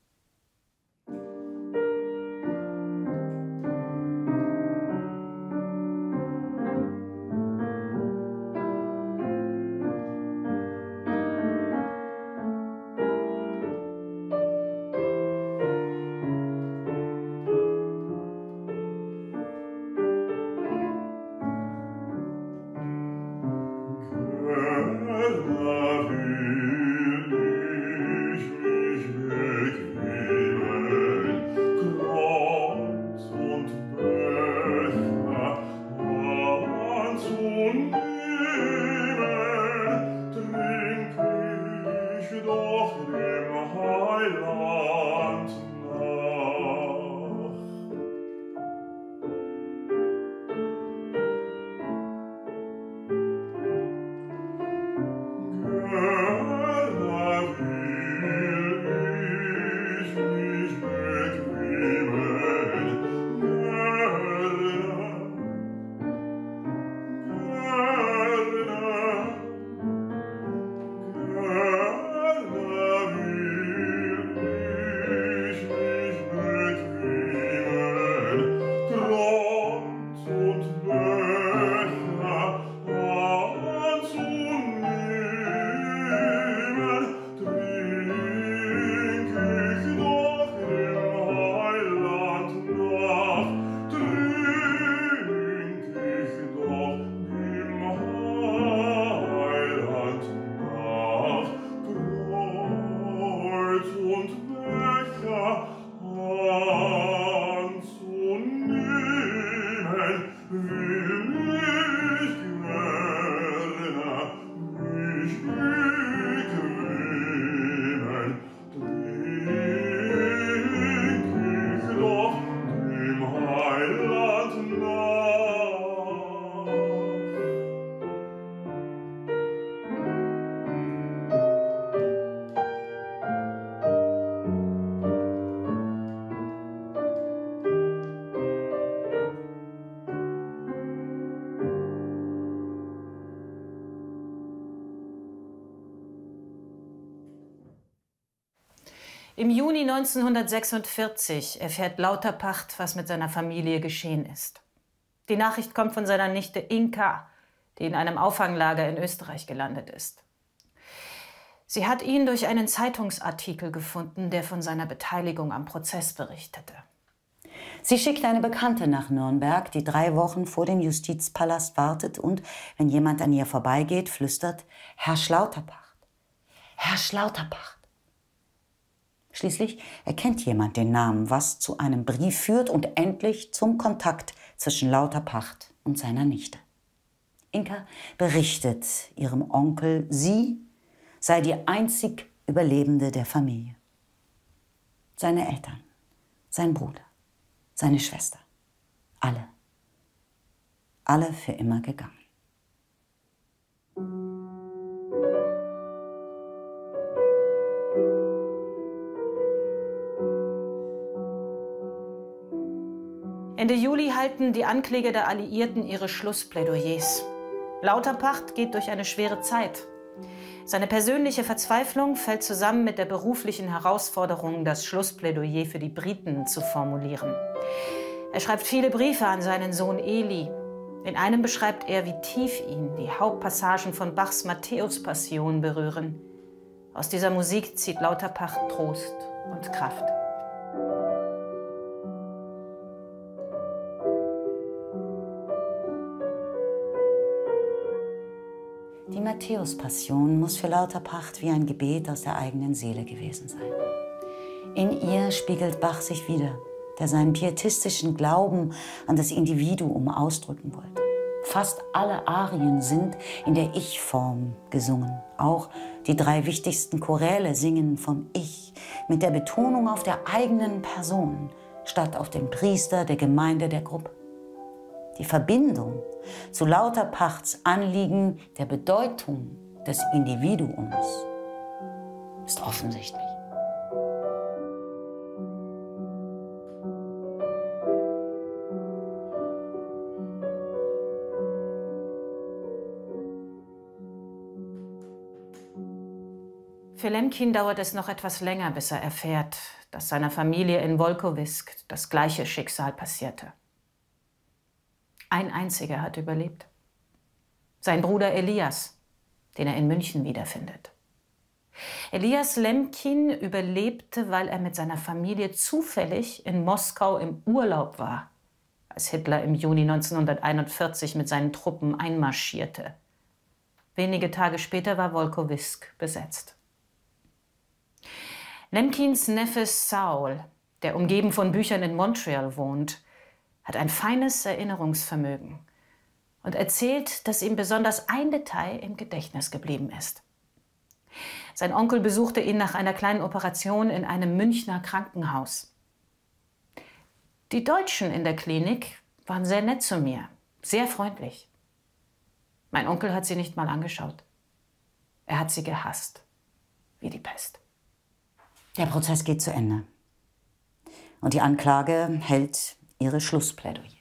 Im Juni neunzehnhundertsechsundvierzig erfährt Lauterpacht, was mit seiner Familie geschehen ist. Die Nachricht kommt von seiner Nichte Inka, die in einem Auffanglager in Österreich gelandet ist. Sie hat ihn durch einen Zeitungsartikel gefunden, der von seiner Beteiligung am Prozess berichtete. Sie schickt eine Bekannte nach Nürnberg, die drei Wochen vor dem Justizpalast wartet und, wenn jemand an ihr vorbeigeht, flüstert, Herr Schlauterpacht, Herr Schlauterpacht. Schließlich erkennt jemand den Namen, was zu einem Brief führt und endlich zum Kontakt zwischen Lauterpacht und seiner Nichte. Inka berichtet ihrem Onkel, sie sei die einzig Überlebende der Familie. Seine Eltern, sein Bruder, seine Schwester, alle, alle für immer gegangen. Ende Juli halten die Ankläger der Alliierten ihre Schlussplädoyers. Lauterpacht geht durch eine schwere Zeit. Seine persönliche Verzweiflung fällt zusammen mit der beruflichen Herausforderung, das Schlussplädoyer für die Briten zu formulieren. Er schreibt viele Briefe an seinen Sohn Eli. In einem beschreibt er, wie tief ihn die Hauptpassagen von Bachs Matthäus-Passion berühren. Aus dieser Musik zieht Lauterpacht Trost und Kraft. Die Matthäus-Passion muss für Lauterpacht wie ein Gebet aus der eigenen Seele gewesen sein. In ihr spiegelt Bach sich wider, der seinen pietistischen Glauben an das Individuum ausdrücken wollte. Fast alle Arien sind in der Ich-Form gesungen. Auch die drei wichtigsten Choräle singen vom Ich, mit der Betonung auf der eigenen Person, statt auf den Priester der Gemeinde der Gruppe. Die Verbindung zu Lauterpachts Anliegen der Bedeutung des Individuums ist offensichtlich. Für Lemkin dauert es noch etwas länger, bis er erfährt, dass seiner Familie in Wolkowisk das gleiche Schicksal passierte. Ein einziger hat überlebt. Sein Bruder Elias, den er in München wiederfindet. Elias Lemkin überlebte, weil er mit seiner Familie zufällig in Moskau im Urlaub war, als Hitler im Juni neunzehnhunderteinundvierzig mit seinen Truppen einmarschierte. Wenige Tage später war Wolkowisk besetzt. Lemkins Neffe Saul, der umgeben von Büchern in Montreal wohnt, hat ein feines Erinnerungsvermögen und erzählt, dass ihm besonders ein Detail im Gedächtnis geblieben ist. Sein Onkel besuchte ihn nach einer kleinen Operation in einem Münchner Krankenhaus. Die Deutschen in der Klinik waren sehr nett zu mir, sehr freundlich. Mein Onkel hat sie nicht mal angeschaut. Er hat sie gehasst, wie die Pest. Der Prozess geht zu Ende und die Anklage hält ihre Schlussplädoyers.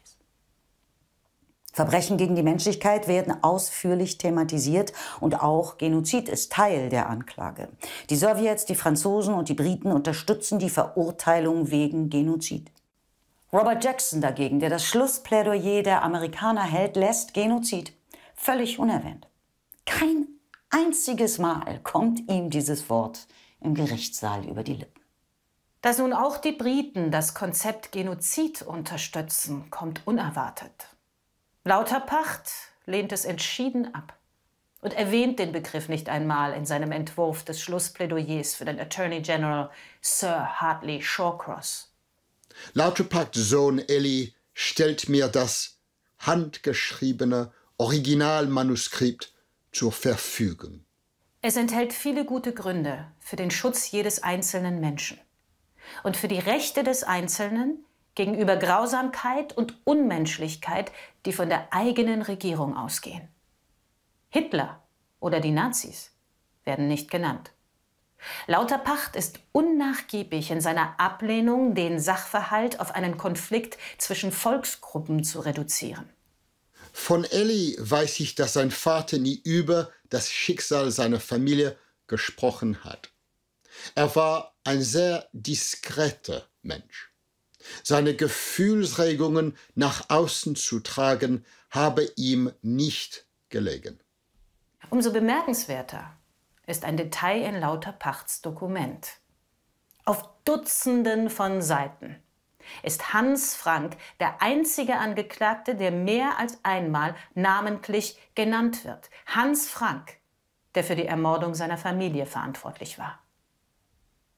Verbrechen gegen die Menschlichkeit werden ausführlich thematisiert und auch Genozid ist Teil der Anklage. Die Sowjets, die Franzosen und die Briten unterstützen die Verurteilung wegen Genozid. Robert Jackson dagegen, der das Schlussplädoyer der Amerikaner hält, lässt Genozid völlig unerwähnt. Kein einziges Mal kommt ihm dieses Wort im Gerichtssaal über die Lippen. Dass nun auch die Briten das Konzept Genozid unterstützen, kommt unerwartet. Lauterpacht lehnt es entschieden ab und erwähnt den Begriff nicht einmal in seinem Entwurf des Schlussplädoyers für den Attorney General Sir Hartley Shawcross. Lauterpachts Sohn Eli stellt mir das handgeschriebene Originalmanuskript zur Verfügung. Es enthält viele gute Gründe für den Schutz jedes einzelnen Menschen und für die Rechte des Einzelnen gegenüber Grausamkeit und Unmenschlichkeit, die von der eigenen Regierung ausgehen. Hitler oder die Nazis werden nicht genannt. Lauterpacht ist unnachgiebig in seiner Ablehnung, den Sachverhalt auf einen Konflikt zwischen Volksgruppen zu reduzieren. Von Eli weiß ich, dass sein Vater nie über das Schicksal seiner Familie gesprochen hat. Er war ein sehr diskreter Mensch. Seine Gefühlsregungen nach außen zu tragen, habe ihm nicht gelegen. Umso bemerkenswerter ist ein Detail in Lauterpachts Dokument. Auf Dutzenden von Seiten ist Hans Frank der einzige Angeklagte, der mehr als einmal namentlich genannt wird. Hans Frank, der für die Ermordung seiner Familie verantwortlich war.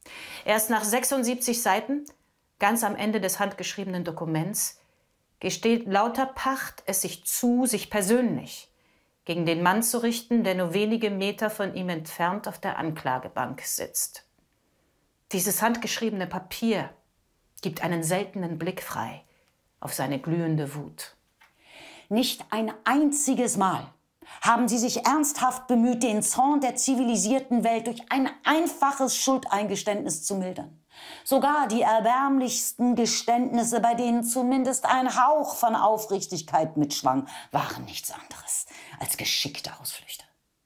Erst nach sechsundsiebzig Seiten, ganz am Ende des handgeschriebenen Dokuments, gesteht Lauterpacht es sich zu, sich persönlich gegen den Mann zu richten, der nur wenige Meter von ihm entfernt auf der Anklagebank sitzt. Dieses handgeschriebene Papier gibt einen seltenen Blick frei auf seine glühende Wut. Nicht ein einziges Mal haben sie sich ernsthaft bemüht, den Zorn der zivilisierten Welt durch ein einfaches Schuldeingeständnis zu mildern. Sogar die erbärmlichsten Geständnisse, bei denen zumindest ein Hauch von Aufrichtigkeit mitschwang, waren nichts anderes als geschickte Ausflüchte.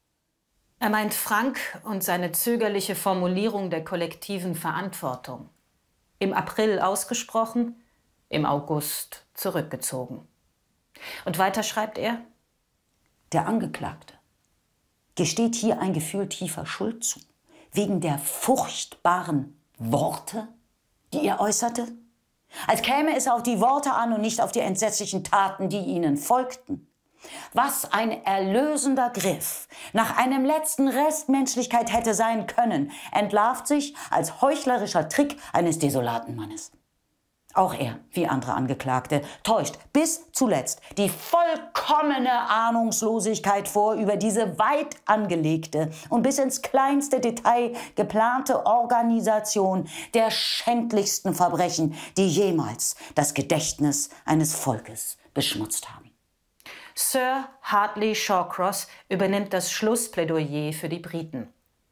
Er meint Frank und seine zögerliche Formulierung der kollektiven Verantwortung. Im April ausgesprochen, im August zurückgezogen. Und weiter schreibt er: Der Angeklagte gesteht hier ein Gefühl tiefer Schuld zu, wegen der furchtbaren Worte, die er äußerte, als käme es auf die Worte an und nicht auf die entsetzlichen Taten, die ihnen folgten. Was ein erlösender Griff nach einem letzten Rest Menschlichkeit hätte sein können, entlarvt sich als heuchlerischer Trick eines desolaten Mannes. Auch er, wie andere Angeklagte, täuscht bis zuletzt die vollkommene Ahnungslosigkeit vor über diese weit angelegte und bis ins kleinste Detail geplante Organisation der schändlichsten Verbrechen, die jemals das Gedächtnis eines Volkes beschmutzt haben. Sir Hartley Shawcross übernimmt das Schlussplädoyer für die Briten.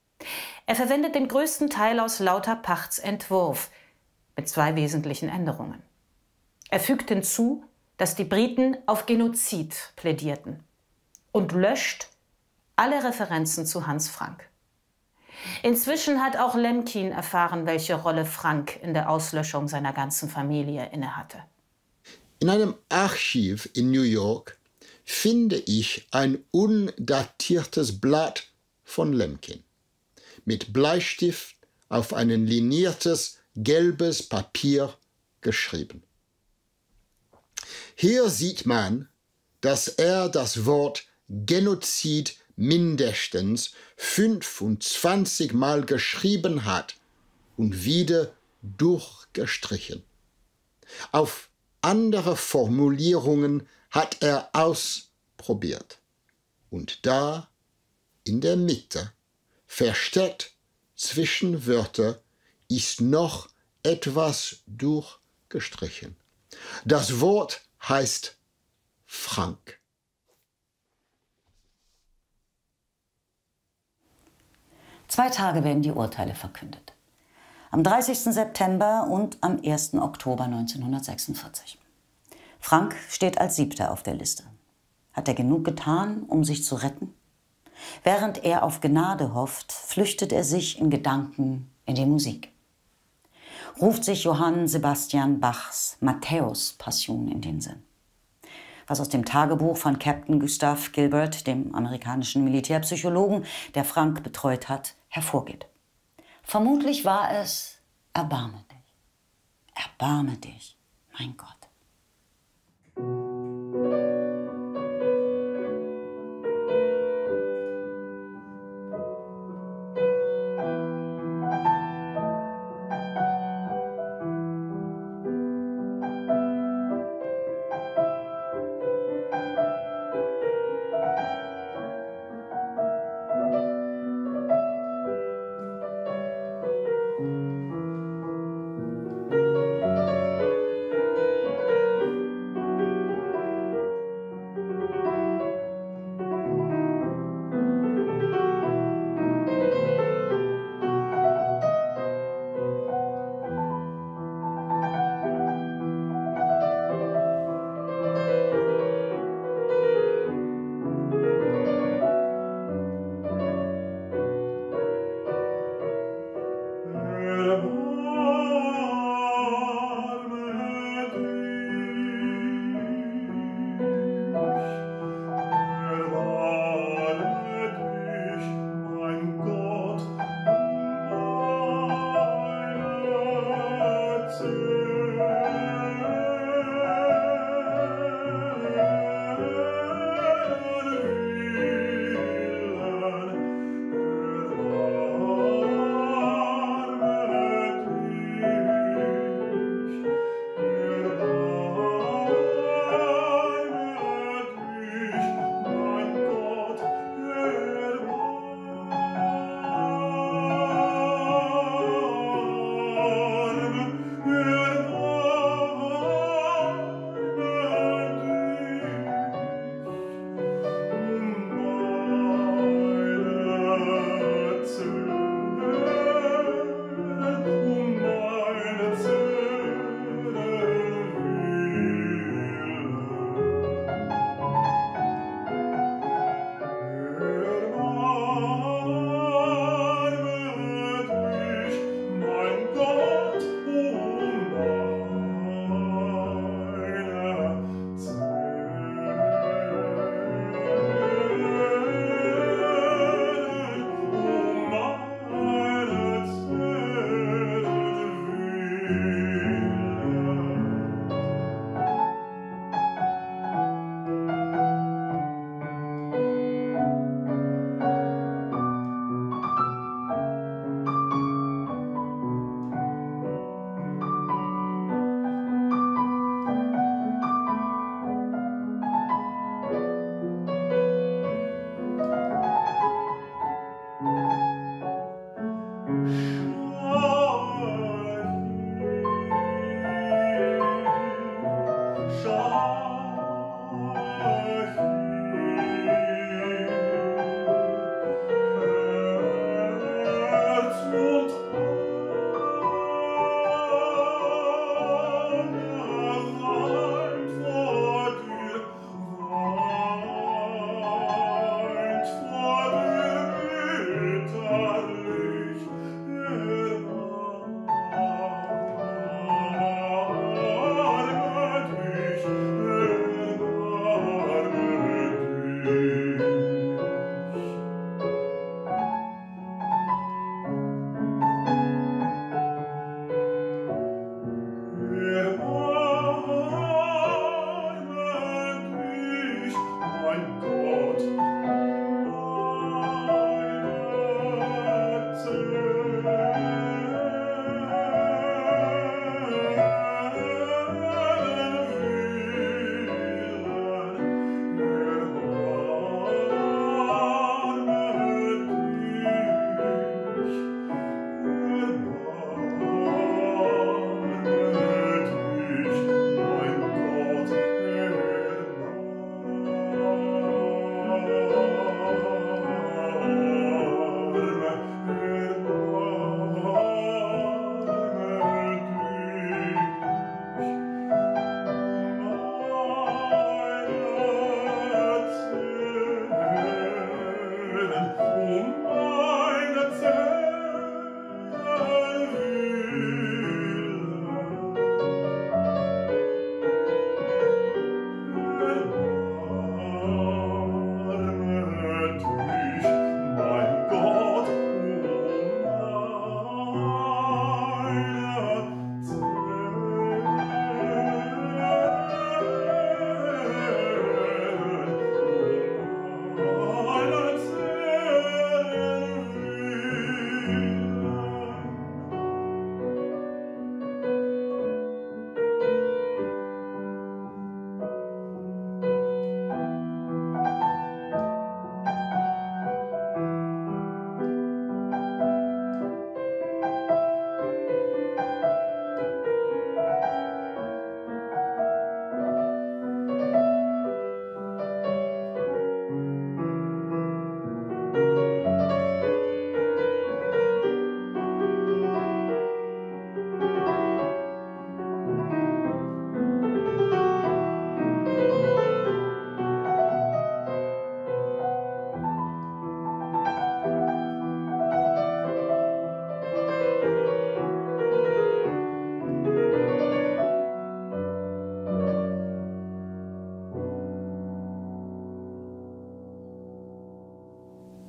Er verwendet den größten Teil aus Lauterpachts Entwurf, mit zwei wesentlichen Änderungen. Er fügt hinzu, dass die Briten auf Genozid plädierten und löscht alle Referenzen zu Hans Frank. Inzwischen hat auch Lemkin erfahren, welche Rolle Frank in der Auslöschung seiner ganzen Familie innehatte. In einem Archiv in New York finde ich ein undatiertes Blatt von Lemkin mit Bleistift auf ein liniertes gelbes Papier geschrieben. Hier sieht man, dass er das Wort Genozid mindestens fünfundzwanzig Mal geschrieben hat und wieder durchgestrichen. Auf andere Formulierungen hat er ausprobiert. Und da, in der Mitte, versteckt zwischen Wörter, ist noch etwas durchgestrichen. Das Wort heißt Frank. Zwei Tage werden die Urteile verkündet. Am dreißigsten September und am ersten Oktober neunzehnhundertsechsundvierzig. Frank steht als Siebter auf der Liste. Hat er genug getan, um sich zu retten? Während er auf Gnade hofft, flüchtet er sich in Gedanken in die Musik. Ruft sich Johann Sebastian Bachs Matthäus-Passion in den Sinn. Was aus dem Tagebuch von Captain Gustav Gilbert, dem amerikanischen Militärpsychologen, der Frank betreut hat, hervorgeht. Vermutlich war es: Erbarme dich, erbarme dich, mein Gott.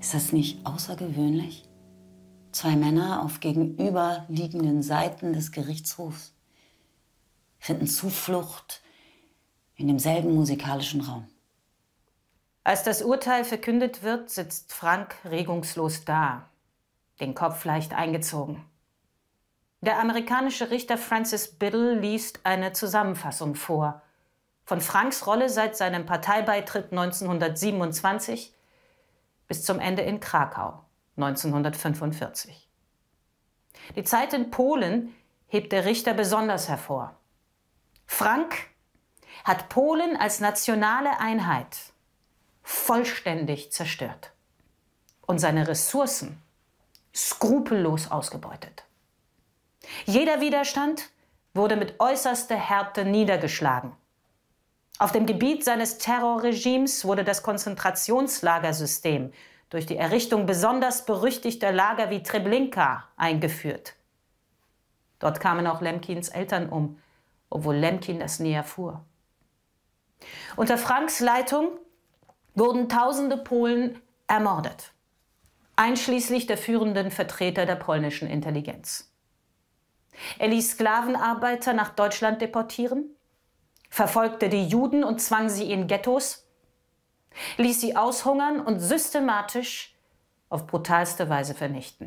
Ist das nicht außergewöhnlich? Zwei Männer auf gegenüberliegenden Seiten des Gerichtshofs finden Zuflucht in demselben musikalischen Raum. Als das Urteil verkündet wird, sitzt Frank regungslos da, den Kopf leicht eingezogen. Der amerikanische Richter Francis Biddle liest eine Zusammenfassung vor von Franks Rolle seit seinem Parteibeitritt neunzehnhundertsiebenundzwanzig bis zum Ende in Krakau neunzehnhundertfünfundvierzig. Die Zeit in Polen hebt der Richter besonders hervor. Frank hat Polen als nationale Einheit vollständig zerstört und seine Ressourcen skrupellos ausgebeutet. Jeder Widerstand wurde mit äußerster Härte niedergeschlagen. Auf dem Gebiet seines Terrorregimes wurde das Konzentrationslagersystem durch die Errichtung besonders berüchtigter Lager wie Treblinka eingeführt. Dort kamen auch Lemkins Eltern um, obwohl Lemkin das nie erfuhr. Unter Franks Leitung wurden tausende Polen ermordet, einschließlich der führenden Vertreter der polnischen Intelligenz. Er ließ Sklavenarbeiter nach Deutschland deportieren, verfolgte die Juden und zwang sie in Ghettos, ließ sie aushungern und systematisch auf brutalste Weise vernichten.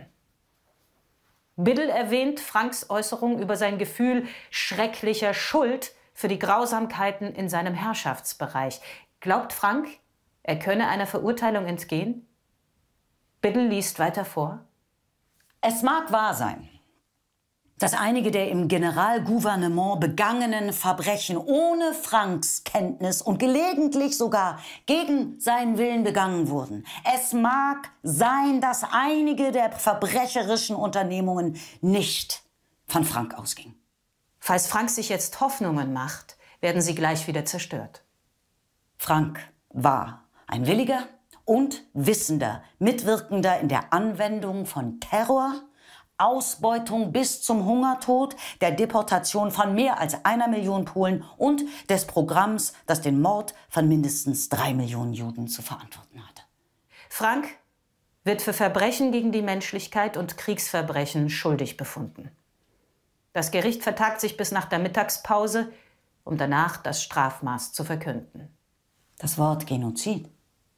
Biddle erwähnt Franks Äußerung über sein Gefühl schrecklicher Schuld für die Grausamkeiten in seinem Herrschaftsbereich. Glaubt Frank, er könne einer Verurteilung entgehen? Biddle liest weiter vor. Es mag wahr sein, dass einige der im Generalgouvernement begangenen Verbrechen ohne Franks Kenntnis und gelegentlich sogar gegen seinen Willen begangen wurden. Es mag sein, dass einige der verbrecherischen Unternehmungen nicht von Frank ausgingen. Falls Frank sich jetzt Hoffnungen macht, werden sie gleich wieder zerstört. Frank war ein williger und wissender Mitwirkender in der Anwendung von Terror, Ausbeutung bis zum Hungertod, der Deportation von mehr als einer Million Polen und des Programms, das den Mord von mindestens drei Millionen Juden zu verantworten hatte. Frank wird für Verbrechen gegen die Menschlichkeit und Kriegsverbrechen schuldig befunden. Das Gericht vertagt sich bis nach der Mittagspause, um danach das Strafmaß zu verkünden. Das Wort Genozid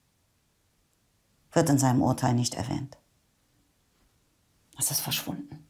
wird in seinem Urteil nicht erwähnt. Es ist verschwunden.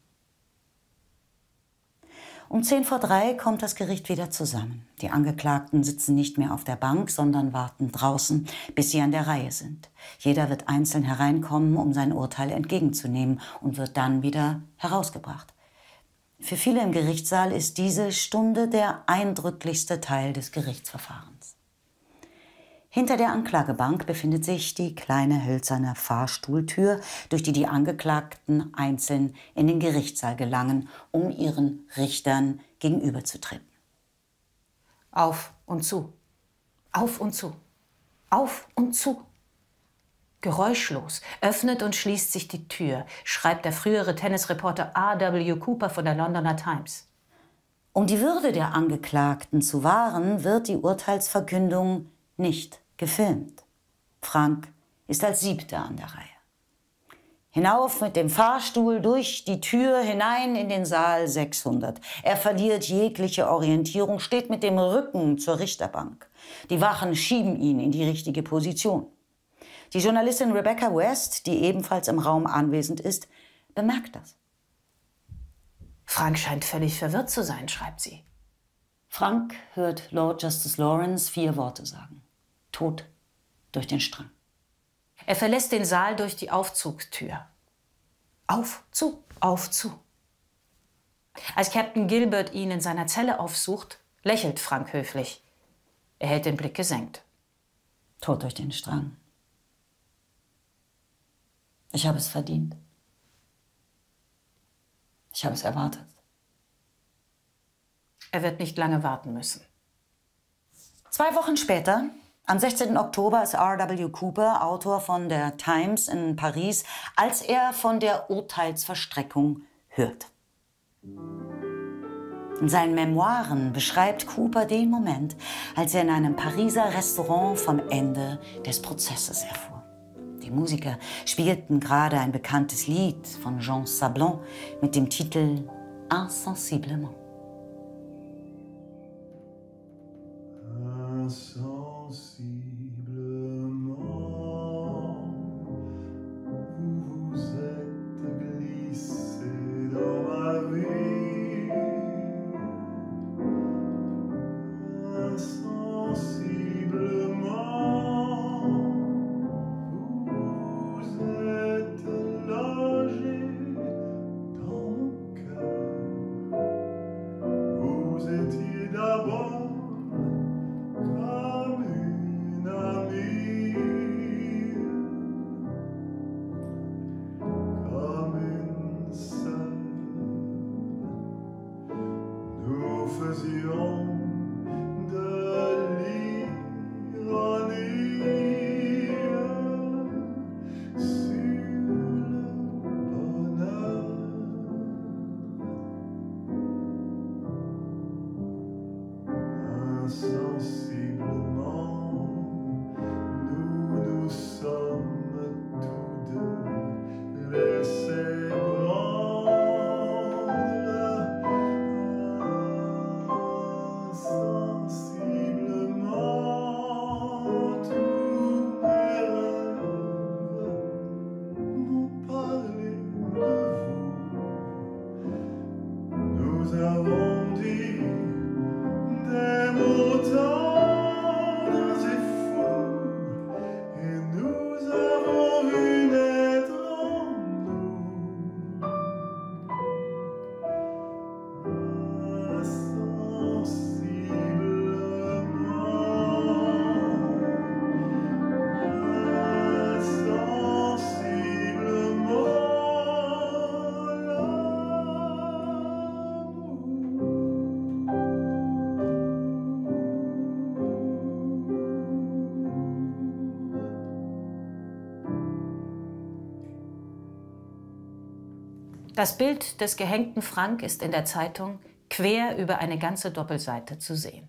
Um zehn vor drei kommt das Gericht wieder zusammen. Die Angeklagten sitzen nicht mehr auf der Bank, sondern warten draußen, bis sie an der Reihe sind. Jeder wird einzeln hereinkommen, um sein Urteil entgegenzunehmen und wird dann wieder herausgebracht. Für viele im Gerichtssaal ist diese Stunde der eindrücklichste Teil des Gerichtsverfahrens. Hinter der Anklagebank befindet sich die kleine hölzerne Fahrstuhltür, durch die die Angeklagten einzeln in den Gerichtssaal gelangen, um ihren Richtern gegenüberzutreten. Auf und zu, auf und zu, auf und zu. Geräuschlos öffnet und schließt sich die Tür, schreibt der frühere Tennisreporter R W Cooper von der Londoner Times. Um die Würde der Angeklagten zu wahren, wird die Urteilsverkündung nicht gefilmt. Frank ist als Siebter an der Reihe. Hinauf mit dem Fahrstuhl, durch die Tür, hinein in den Saal sechshundert. Er verliert jegliche Orientierung, steht mit dem Rücken zur Richterbank. Die Wachen schieben ihn in die richtige Position. Die Journalistin Rebecca West, die ebenfalls im Raum anwesend ist, bemerkt das. Frank scheint völlig verwirrt zu sein, schreibt sie. Frank hört Lord Justice Lawrence vier Worte sagen. Tod durch den Strang. Er verlässt den Saal durch die Aufzugstür. Auf, zu, auf, zu. Als Captain Gilbert ihn in seiner Zelle aufsucht, lächelt Frank höflich. Er hält den Blick gesenkt. Tod durch den Strang. Ich habe es verdient. Ich habe es erwartet. Er wird nicht lange warten müssen. Zwei Wochen später, am sechzehnten Oktober, ist R W Cooper, Autor von der Times in Paris, als er von der Urteilsverstreckung hört. In seinen Memoiren beschreibt Cooper den Moment, als er in einem Pariser Restaurant vom Ende des Prozesses erfuhr. Die Musiker spielten gerade ein bekanntes Lied von Jean Sablon mit dem Titel Insensiblement. Das Bild des gehängten Frank ist in der Zeitung quer über eine ganze Doppelseite zu sehen.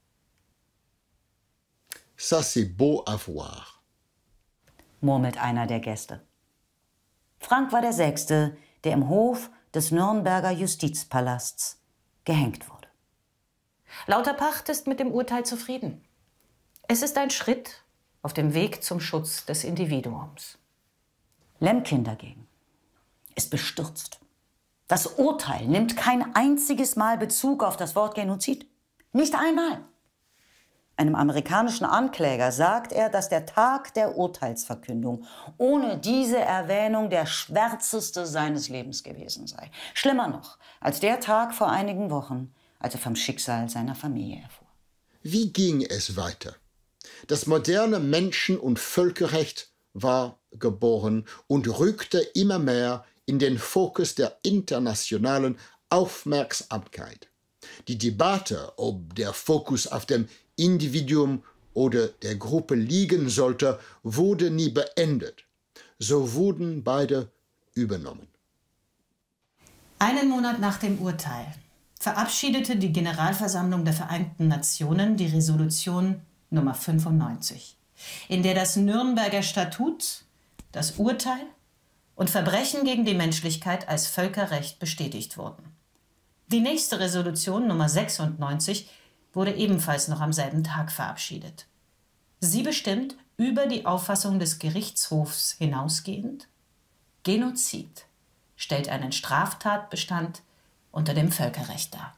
Ça c'est beau à voir, murmelt einer der Gäste. Frank war der Sechste, der im Hof des Nürnberger Justizpalasts gehängt wurde. Lauterpacht ist mit dem Urteil zufrieden. Es ist ein Schritt auf dem Weg zum Schutz des Individuums. Lemkin dagegen ist bestürzt. Das Urteil nimmt kein einziges Mal Bezug auf das Wort Genozid. Nicht einmal. Einem amerikanischen Ankläger sagt er, dass der Tag der Urteilsverkündung ohne diese Erwähnung der schwärzeste seines Lebens gewesen sei. Schlimmer noch als der Tag vor einigen Wochen, als er vom Schicksal seiner Familie erfuhr. Wie ging es weiter? Das moderne Menschen- und Völkerrecht war geboren und rückte immer mehr in den Fokus der internationalen Aufmerksamkeit. Die Debatte, ob der Fokus auf dem Individuum oder der Gruppe liegen sollte, wurde nie beendet. So wurden beide übernommen. Einen Monat nach dem Urteil verabschiedete die Generalversammlung der Vereinten Nationen die Resolution Nummer fünfundneunzig, in der das Nürnberger Statut, das Urteil und Verbrechen gegen die Menschlichkeit als Völkerrecht bestätigt wurden. Die nächste Resolution Nummer sechsundneunzig wurde ebenfalls noch am selben Tag verabschiedet. Sie bestimmt über die Auffassung des Gerichtshofs hinausgehend: Genozid stellt einen Straftatbestand unter dem Völkerrecht dar.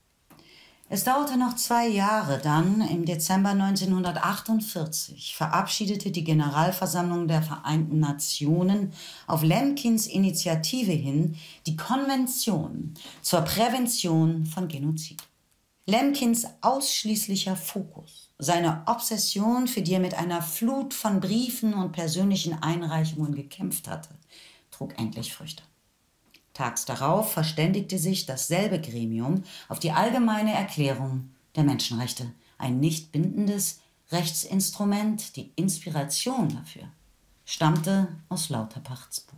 Es dauerte noch zwei Jahre, dann im Dezember neunzehnhundertachtundvierzig verabschiedete die Generalversammlung der Vereinten Nationen auf Lemkins Initiative hin die Konvention zur Prävention von Genozid. Lemkins ausschließlicher Fokus, seine Obsession, für die er mit einer Flut von Briefen und persönlichen Einreichungen gekämpft hatte, trug endlich Früchte. Tags darauf verständigte sich dasselbe Gremium auf die allgemeine Erklärung der Menschenrechte, ein nicht bindendes Rechtsinstrument. Die Inspiration dafür stammte aus Lauterpachts Buch.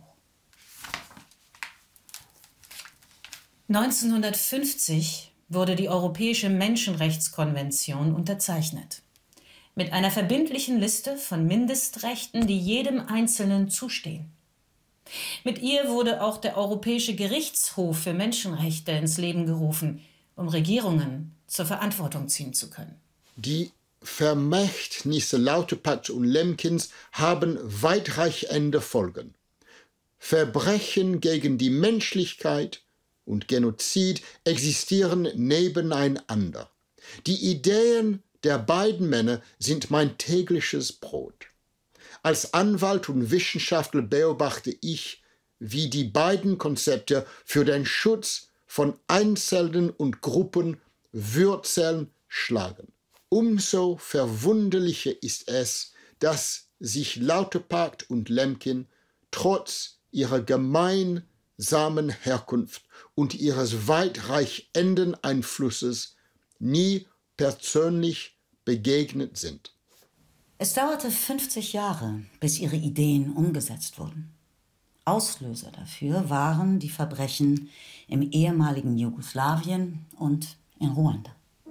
neunzehnhundertfünfzig wurde die Europäische Menschenrechtskonvention unterzeichnet. mit einer verbindlichen Liste von Mindestrechten, die jedem Einzelnen zustehen. Mit ihr wurde auch der Europäische Gerichtshof für Menschenrechte ins Leben gerufen, um Regierungen zur Verantwortung ziehen zu können. Die Vermächtnisse Lauterpacht und Lemkins haben weitreichende Folgen. Verbrechen gegen die Menschlichkeit und Genozid existieren nebeneinander. Die Ideen der beiden Männer sind mein tägliches Brot. Als Anwalt und Wissenschaftler beobachte ich, wie die beiden Konzepte für den Schutz von Einzelnen und Gruppen Wurzeln schlagen. Umso verwunderlicher ist es, dass sich Lauterpacht und Lemkin trotz ihrer gemeinsamen Herkunft und ihres weitreichenden Einflusses nie persönlich begegnet sind. Es dauerte fünfzig Jahre, bis ihre Ideen umgesetzt wurden. Auslöser dafür waren die Verbrechen im ehemaligen Jugoslawien und in Ruanda.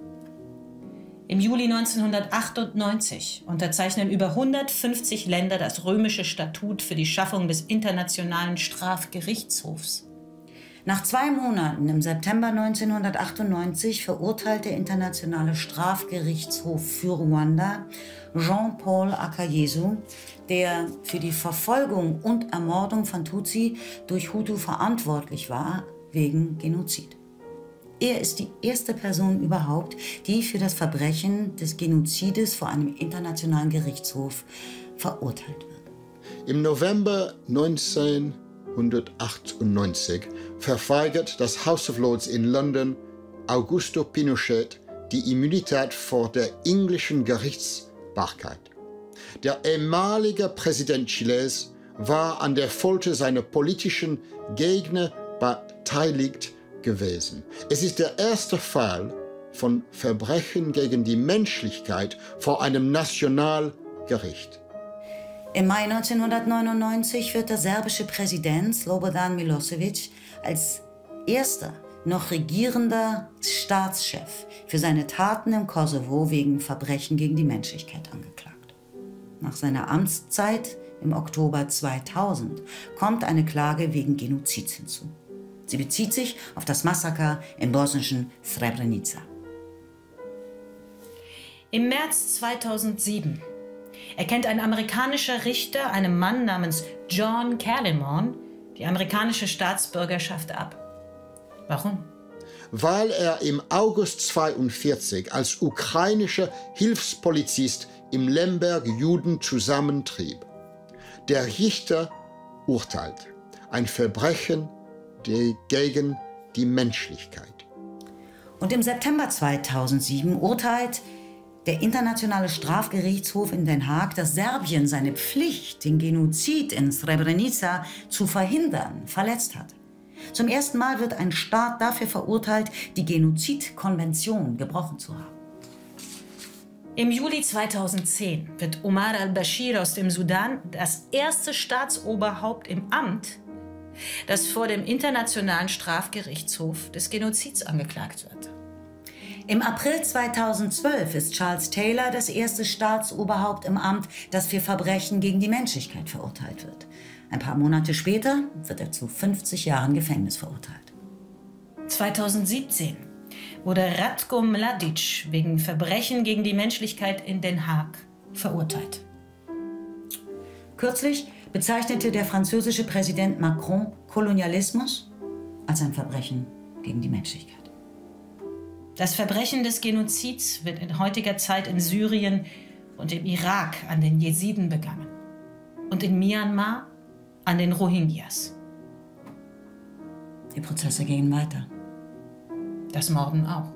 Im Juli neunzehnhundertachtundneunzig unterzeichnen über hundertfünfzig Länder das römische Statut für die Schaffung des Internationalen Strafgerichtshofs. Nach zwei Monaten im September neunzehnhundertachtundneunzig verurteilte der Internationale Strafgerichtshof für Ruanda Jean-Paul Akayesu, der für die Verfolgung und Ermordung von Tutsi durch Hutu verantwortlich war, wegen Genozid. Er ist die erste Person überhaupt, die für das Verbrechen des Genozides vor einem internationalen Gerichtshof verurteilt wird. Im November neunzehnhundertachtundneunzig verweigert das House of Lords in London Augusto Pinochet die Immunität vor der englischen Gerichtsbarkeit. Der ehemalige Präsident Chiles war an der Folter seiner politischen Gegner beteiligt gewesen. Es ist der erste Fall von Verbrechen gegen die Menschlichkeit vor einem Nationalgericht. Im Mai neunzehnhundertneunundneunzig wird der serbische Präsident Slobodan Milosevic als erster noch regierender Staatschef für seine Taten im Kosovo wegen Verbrechen gegen die Menschlichkeit angeklagt. Nach seiner Amtszeit im Oktober zweitausend kommt eine Klage wegen Genozids hinzu. Sie bezieht sich auf das Massaker im bosnischen Srebrenica. Im März zweitausendsieben erkennt ein amerikanischer Richter einem Mann namens John Calimon die amerikanische Staatsbürgerschaft ab. Warum? Weil er im August zweiundvierzig als ukrainischer Hilfspolizist im Lemberg Juden zusammentrieb. Der Richter urteilt: ein Verbrechen gegen die Menschlichkeit. Und im September zweitausendsieben urteilt der Internationale Strafgerichtshof in Den Haag, dass Serbien seine Pflicht, den Genozid in Srebrenica zu verhindern, verletzt hat. Zum ersten Mal wird ein Staat dafür verurteilt, die Genozidkonvention gebrochen zu haben. Im Juli zweitausendzehn wird Omar al-Bashir aus dem Sudan das erste Staatsoberhaupt im Amt, das vor dem Internationalen Strafgerichtshof des Genozids angeklagt wird. Im April zweitausendzwölf ist Charles Taylor das erste Staatsoberhaupt im Amt, das für Verbrechen gegen die Menschlichkeit verurteilt wird. Ein paar Monate später wird er zu fünfzig Jahren Gefängnis verurteilt. zweitausendsiebzehn wurde Ratko Mladic wegen Verbrechen gegen die Menschlichkeit in Den Haag verurteilt. Kürzlich bezeichnete der französische Präsident Macron Kolonialismus als ein Verbrechen gegen die Menschlichkeit. Das Verbrechen des Genozids wird in heutiger Zeit in Syrien und im Irak an den Jesiden begangen und in Myanmar an den Rohingyas. Die Prozesse gehen weiter. Das Morden auch.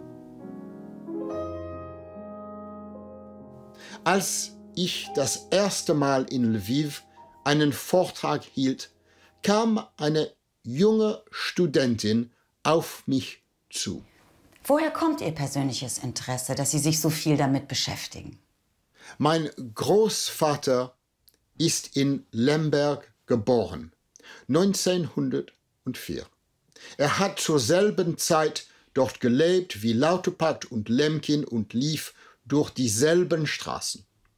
Als ich das erste Mal in Lviv einen Vortrag hielt, kam eine junge Studentin auf mich zu. Woher kommt Ihr persönliches Interesse, dass Sie sich so viel damit beschäftigen? Mein Großvater ist in Lemberg geboren, neunzehnhundertvier. Er hat zur selben Zeit dort gelebt wie Lauterpacht und Lemkin und lief durch dieselben Straßen.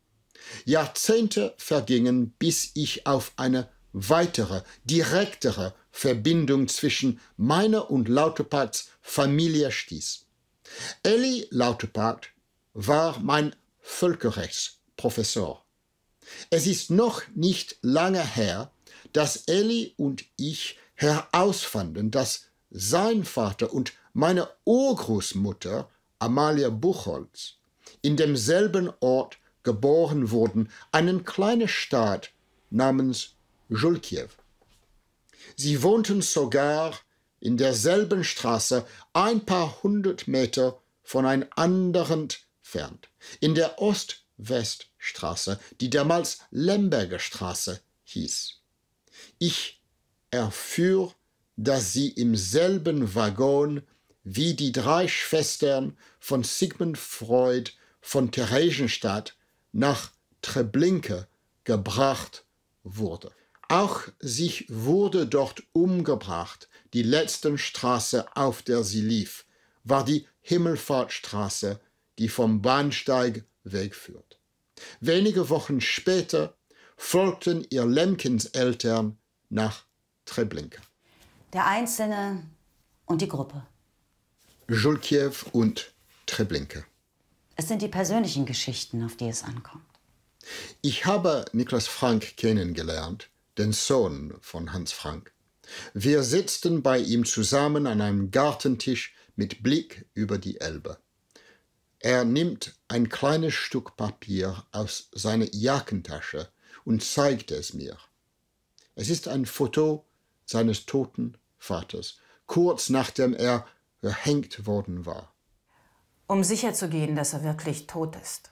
Jahrzehnte vergingen, bis ich auf eine weitere, direktere Verbindung zwischen meiner und Lauterpacts Familie stieß. Elli Lauterpact war mein Völkerrechtsprofessor. Es ist noch nicht lange her, dass Elli und ich herausfanden, dass sein Vater und meine Urgroßmutter Amalia Buchholz in demselben Ort geboren wurden, eine kleine Stadt namens Julkiew. Sie wohnten sogar in derselben Straße ein paar hundert Meter voneinander entfernt, in der Ost-West-Straße, die damals Lemberger Straße hieß. Ich erfuhr, dass sie im selben Waggon wie die drei Schwestern von Sigmund Freud von Theresienstadt nach Treblinka gebracht wurde. Auch sich wurde dort umgebracht. Die letzte Straße, auf der sie lief, war die Himmelfahrtstraße, die vom Bahnsteig wegführt. Wenige Wochen später folgten ihr Lemkins Eltern nach Treblinka. Der Einzelne und die Gruppe. Julkiew und Treblinka. Es sind die persönlichen Geschichten, auf die es ankommt. Ich habe Niklas Frank kennengelernt, den Sohn von Hans Frank. Wir sitzten bei ihm zusammen an einem Gartentisch mit Blick über die Elbe. Er nimmt ein kleines Stück Papier aus seiner Jackentasche und zeigt es mir. Es ist ein Foto seines toten Vaters, kurz nachdem er gehängt worden war. Um sicherzugehen, dass er wirklich tot ist.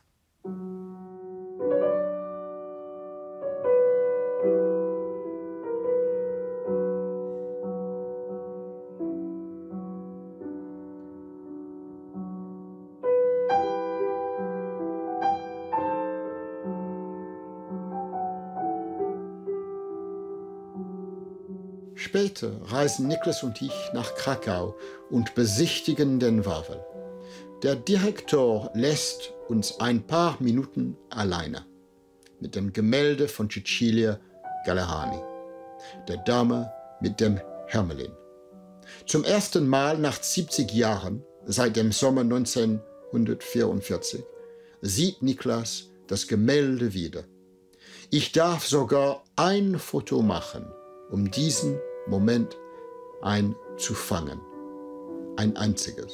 Später reisen Niklas und ich nach Krakau und besichtigen den Wawel. Der Direktor lässt uns ein paar Minuten alleine mit dem Gemälde von Cecilia Gallerani, der Dame mit dem Hermelin. Zum ersten Mal nach siebzig Jahren, seit dem Sommer neunzehnhundertvierundvierzig, sieht Niklas das Gemälde wieder. Ich darf sogar ein Foto machen, um diesen Moment einzufangen. Ein einziges.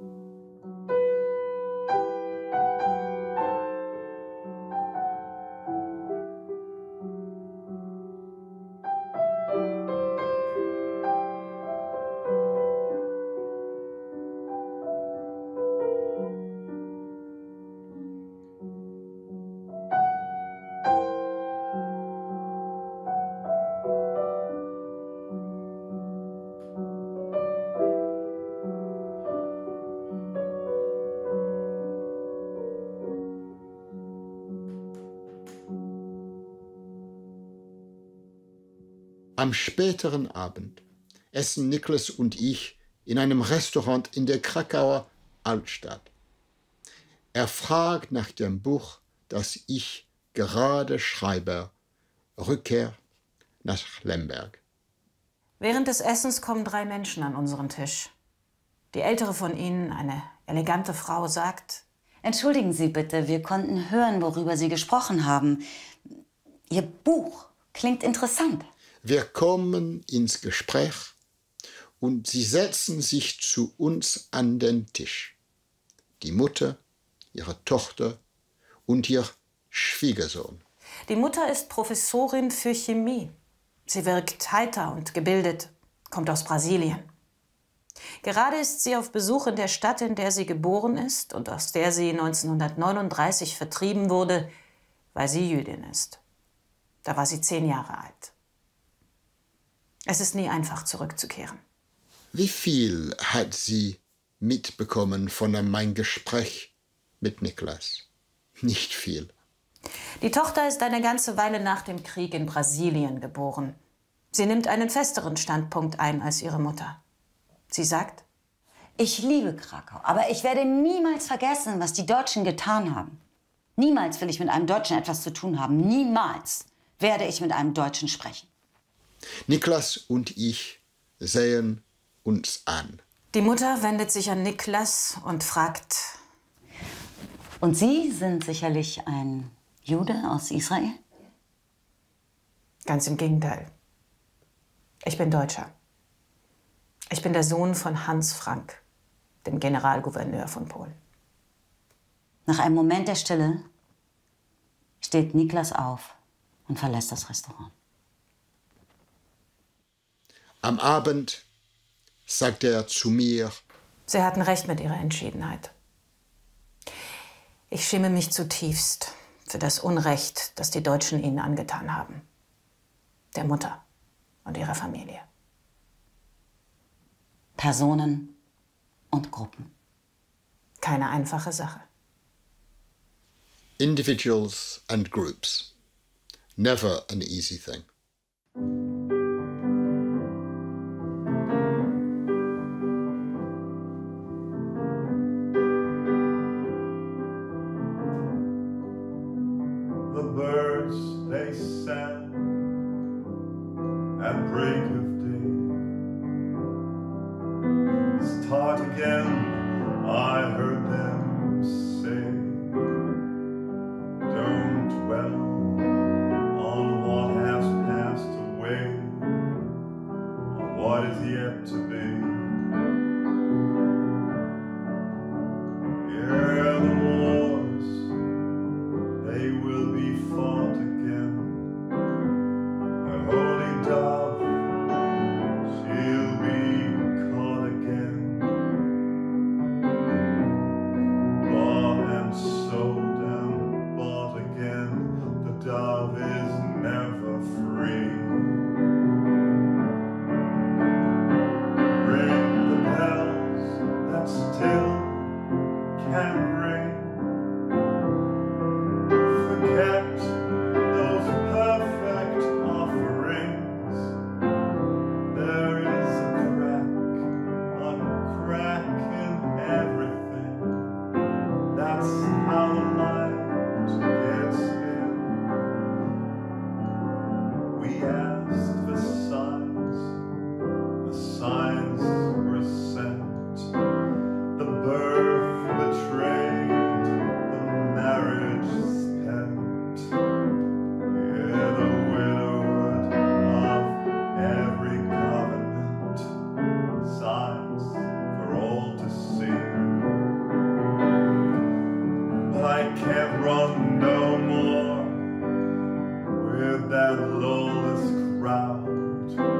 Am späteren Abend essen Niklas und ich in einem Restaurant in der Krakauer Altstadt. Er fragt nach dem Buch, das ich gerade schreibe, Rückkehr nach Lemberg. Während des Essens kommen drei Menschen an unseren Tisch. Die ältere von ihnen, eine elegante Frau, sagt: Entschuldigen Sie bitte, wir konnten hören, worüber Sie gesprochen haben. Ihr Buch klingt interessant. Wir kommen ins Gespräch und sie setzen sich zu uns an den Tisch. Die Mutter, ihre Tochter und ihr Schwiegersohn. Die Mutter ist Professorin für Chemie. Sie wirkt heiter und gebildet, kommt aus Brasilien. Gerade ist sie auf Besuch in der Stadt, in der sie geboren ist und aus der sie neunzehnhundertneununddreißig vertrieben wurde, weil sie Jüdin ist. Da war sie zehn Jahre alt. Es ist nie einfach, zurückzukehren. Wie viel hat sie mitbekommen von meinem Gespräch mit Niklas? Nicht viel. Die Tochter ist eine ganze Weile nach dem Krieg in Brasilien geboren. Sie nimmt einen festeren Standpunkt ein als ihre Mutter. Sie sagt: Ich liebe Krakau, aber ich werde niemals vergessen, was die Deutschen getan haben. Niemals will ich mit einem Deutschen etwas zu tun haben. Niemals werde ich mit einem Deutschen sprechen. Niklas und ich sehen uns an. Die Mutter wendet sich an Niklas und fragt: Und Sie sind sicherlich ein Jude aus Israel? Ganz im Gegenteil. Ich bin Deutscher. Ich bin der Sohn von Hans Frank, dem Generalgouverneur von Polen. Nach einem Moment der Stille steht Niklas auf und verlässt das Restaurant. Am Abend sagt er zu mir: Sie hatten recht mit Ihrer Entschiedenheit. Ich schäme mich zutiefst für das Unrecht, das die Deutschen Ihnen angetan haben. Der Mutter und ihrer Familie. Personen und Gruppen. Keine einfache Sache. Individuals and groups. Never an easy thing. The birds, they sang at break of day. Start again, I heard them say. Don't dwell on what has passed away, on what is yet to be. Yeah, the wars, they will be fought again. The holy dove, she'll be caught again. Bought and sold and bought again, the dove is never free. Ring the bells that still can ring. Forget those perfect offerings. There is a crack, a crack in everything. That's how the light gets in. We asked for signs, the signs were sent. The birth betrayed, the marriage spent. Yeah, the widowhood of every covenant, signs for all to see. But I can't run no more with that lawless crowd.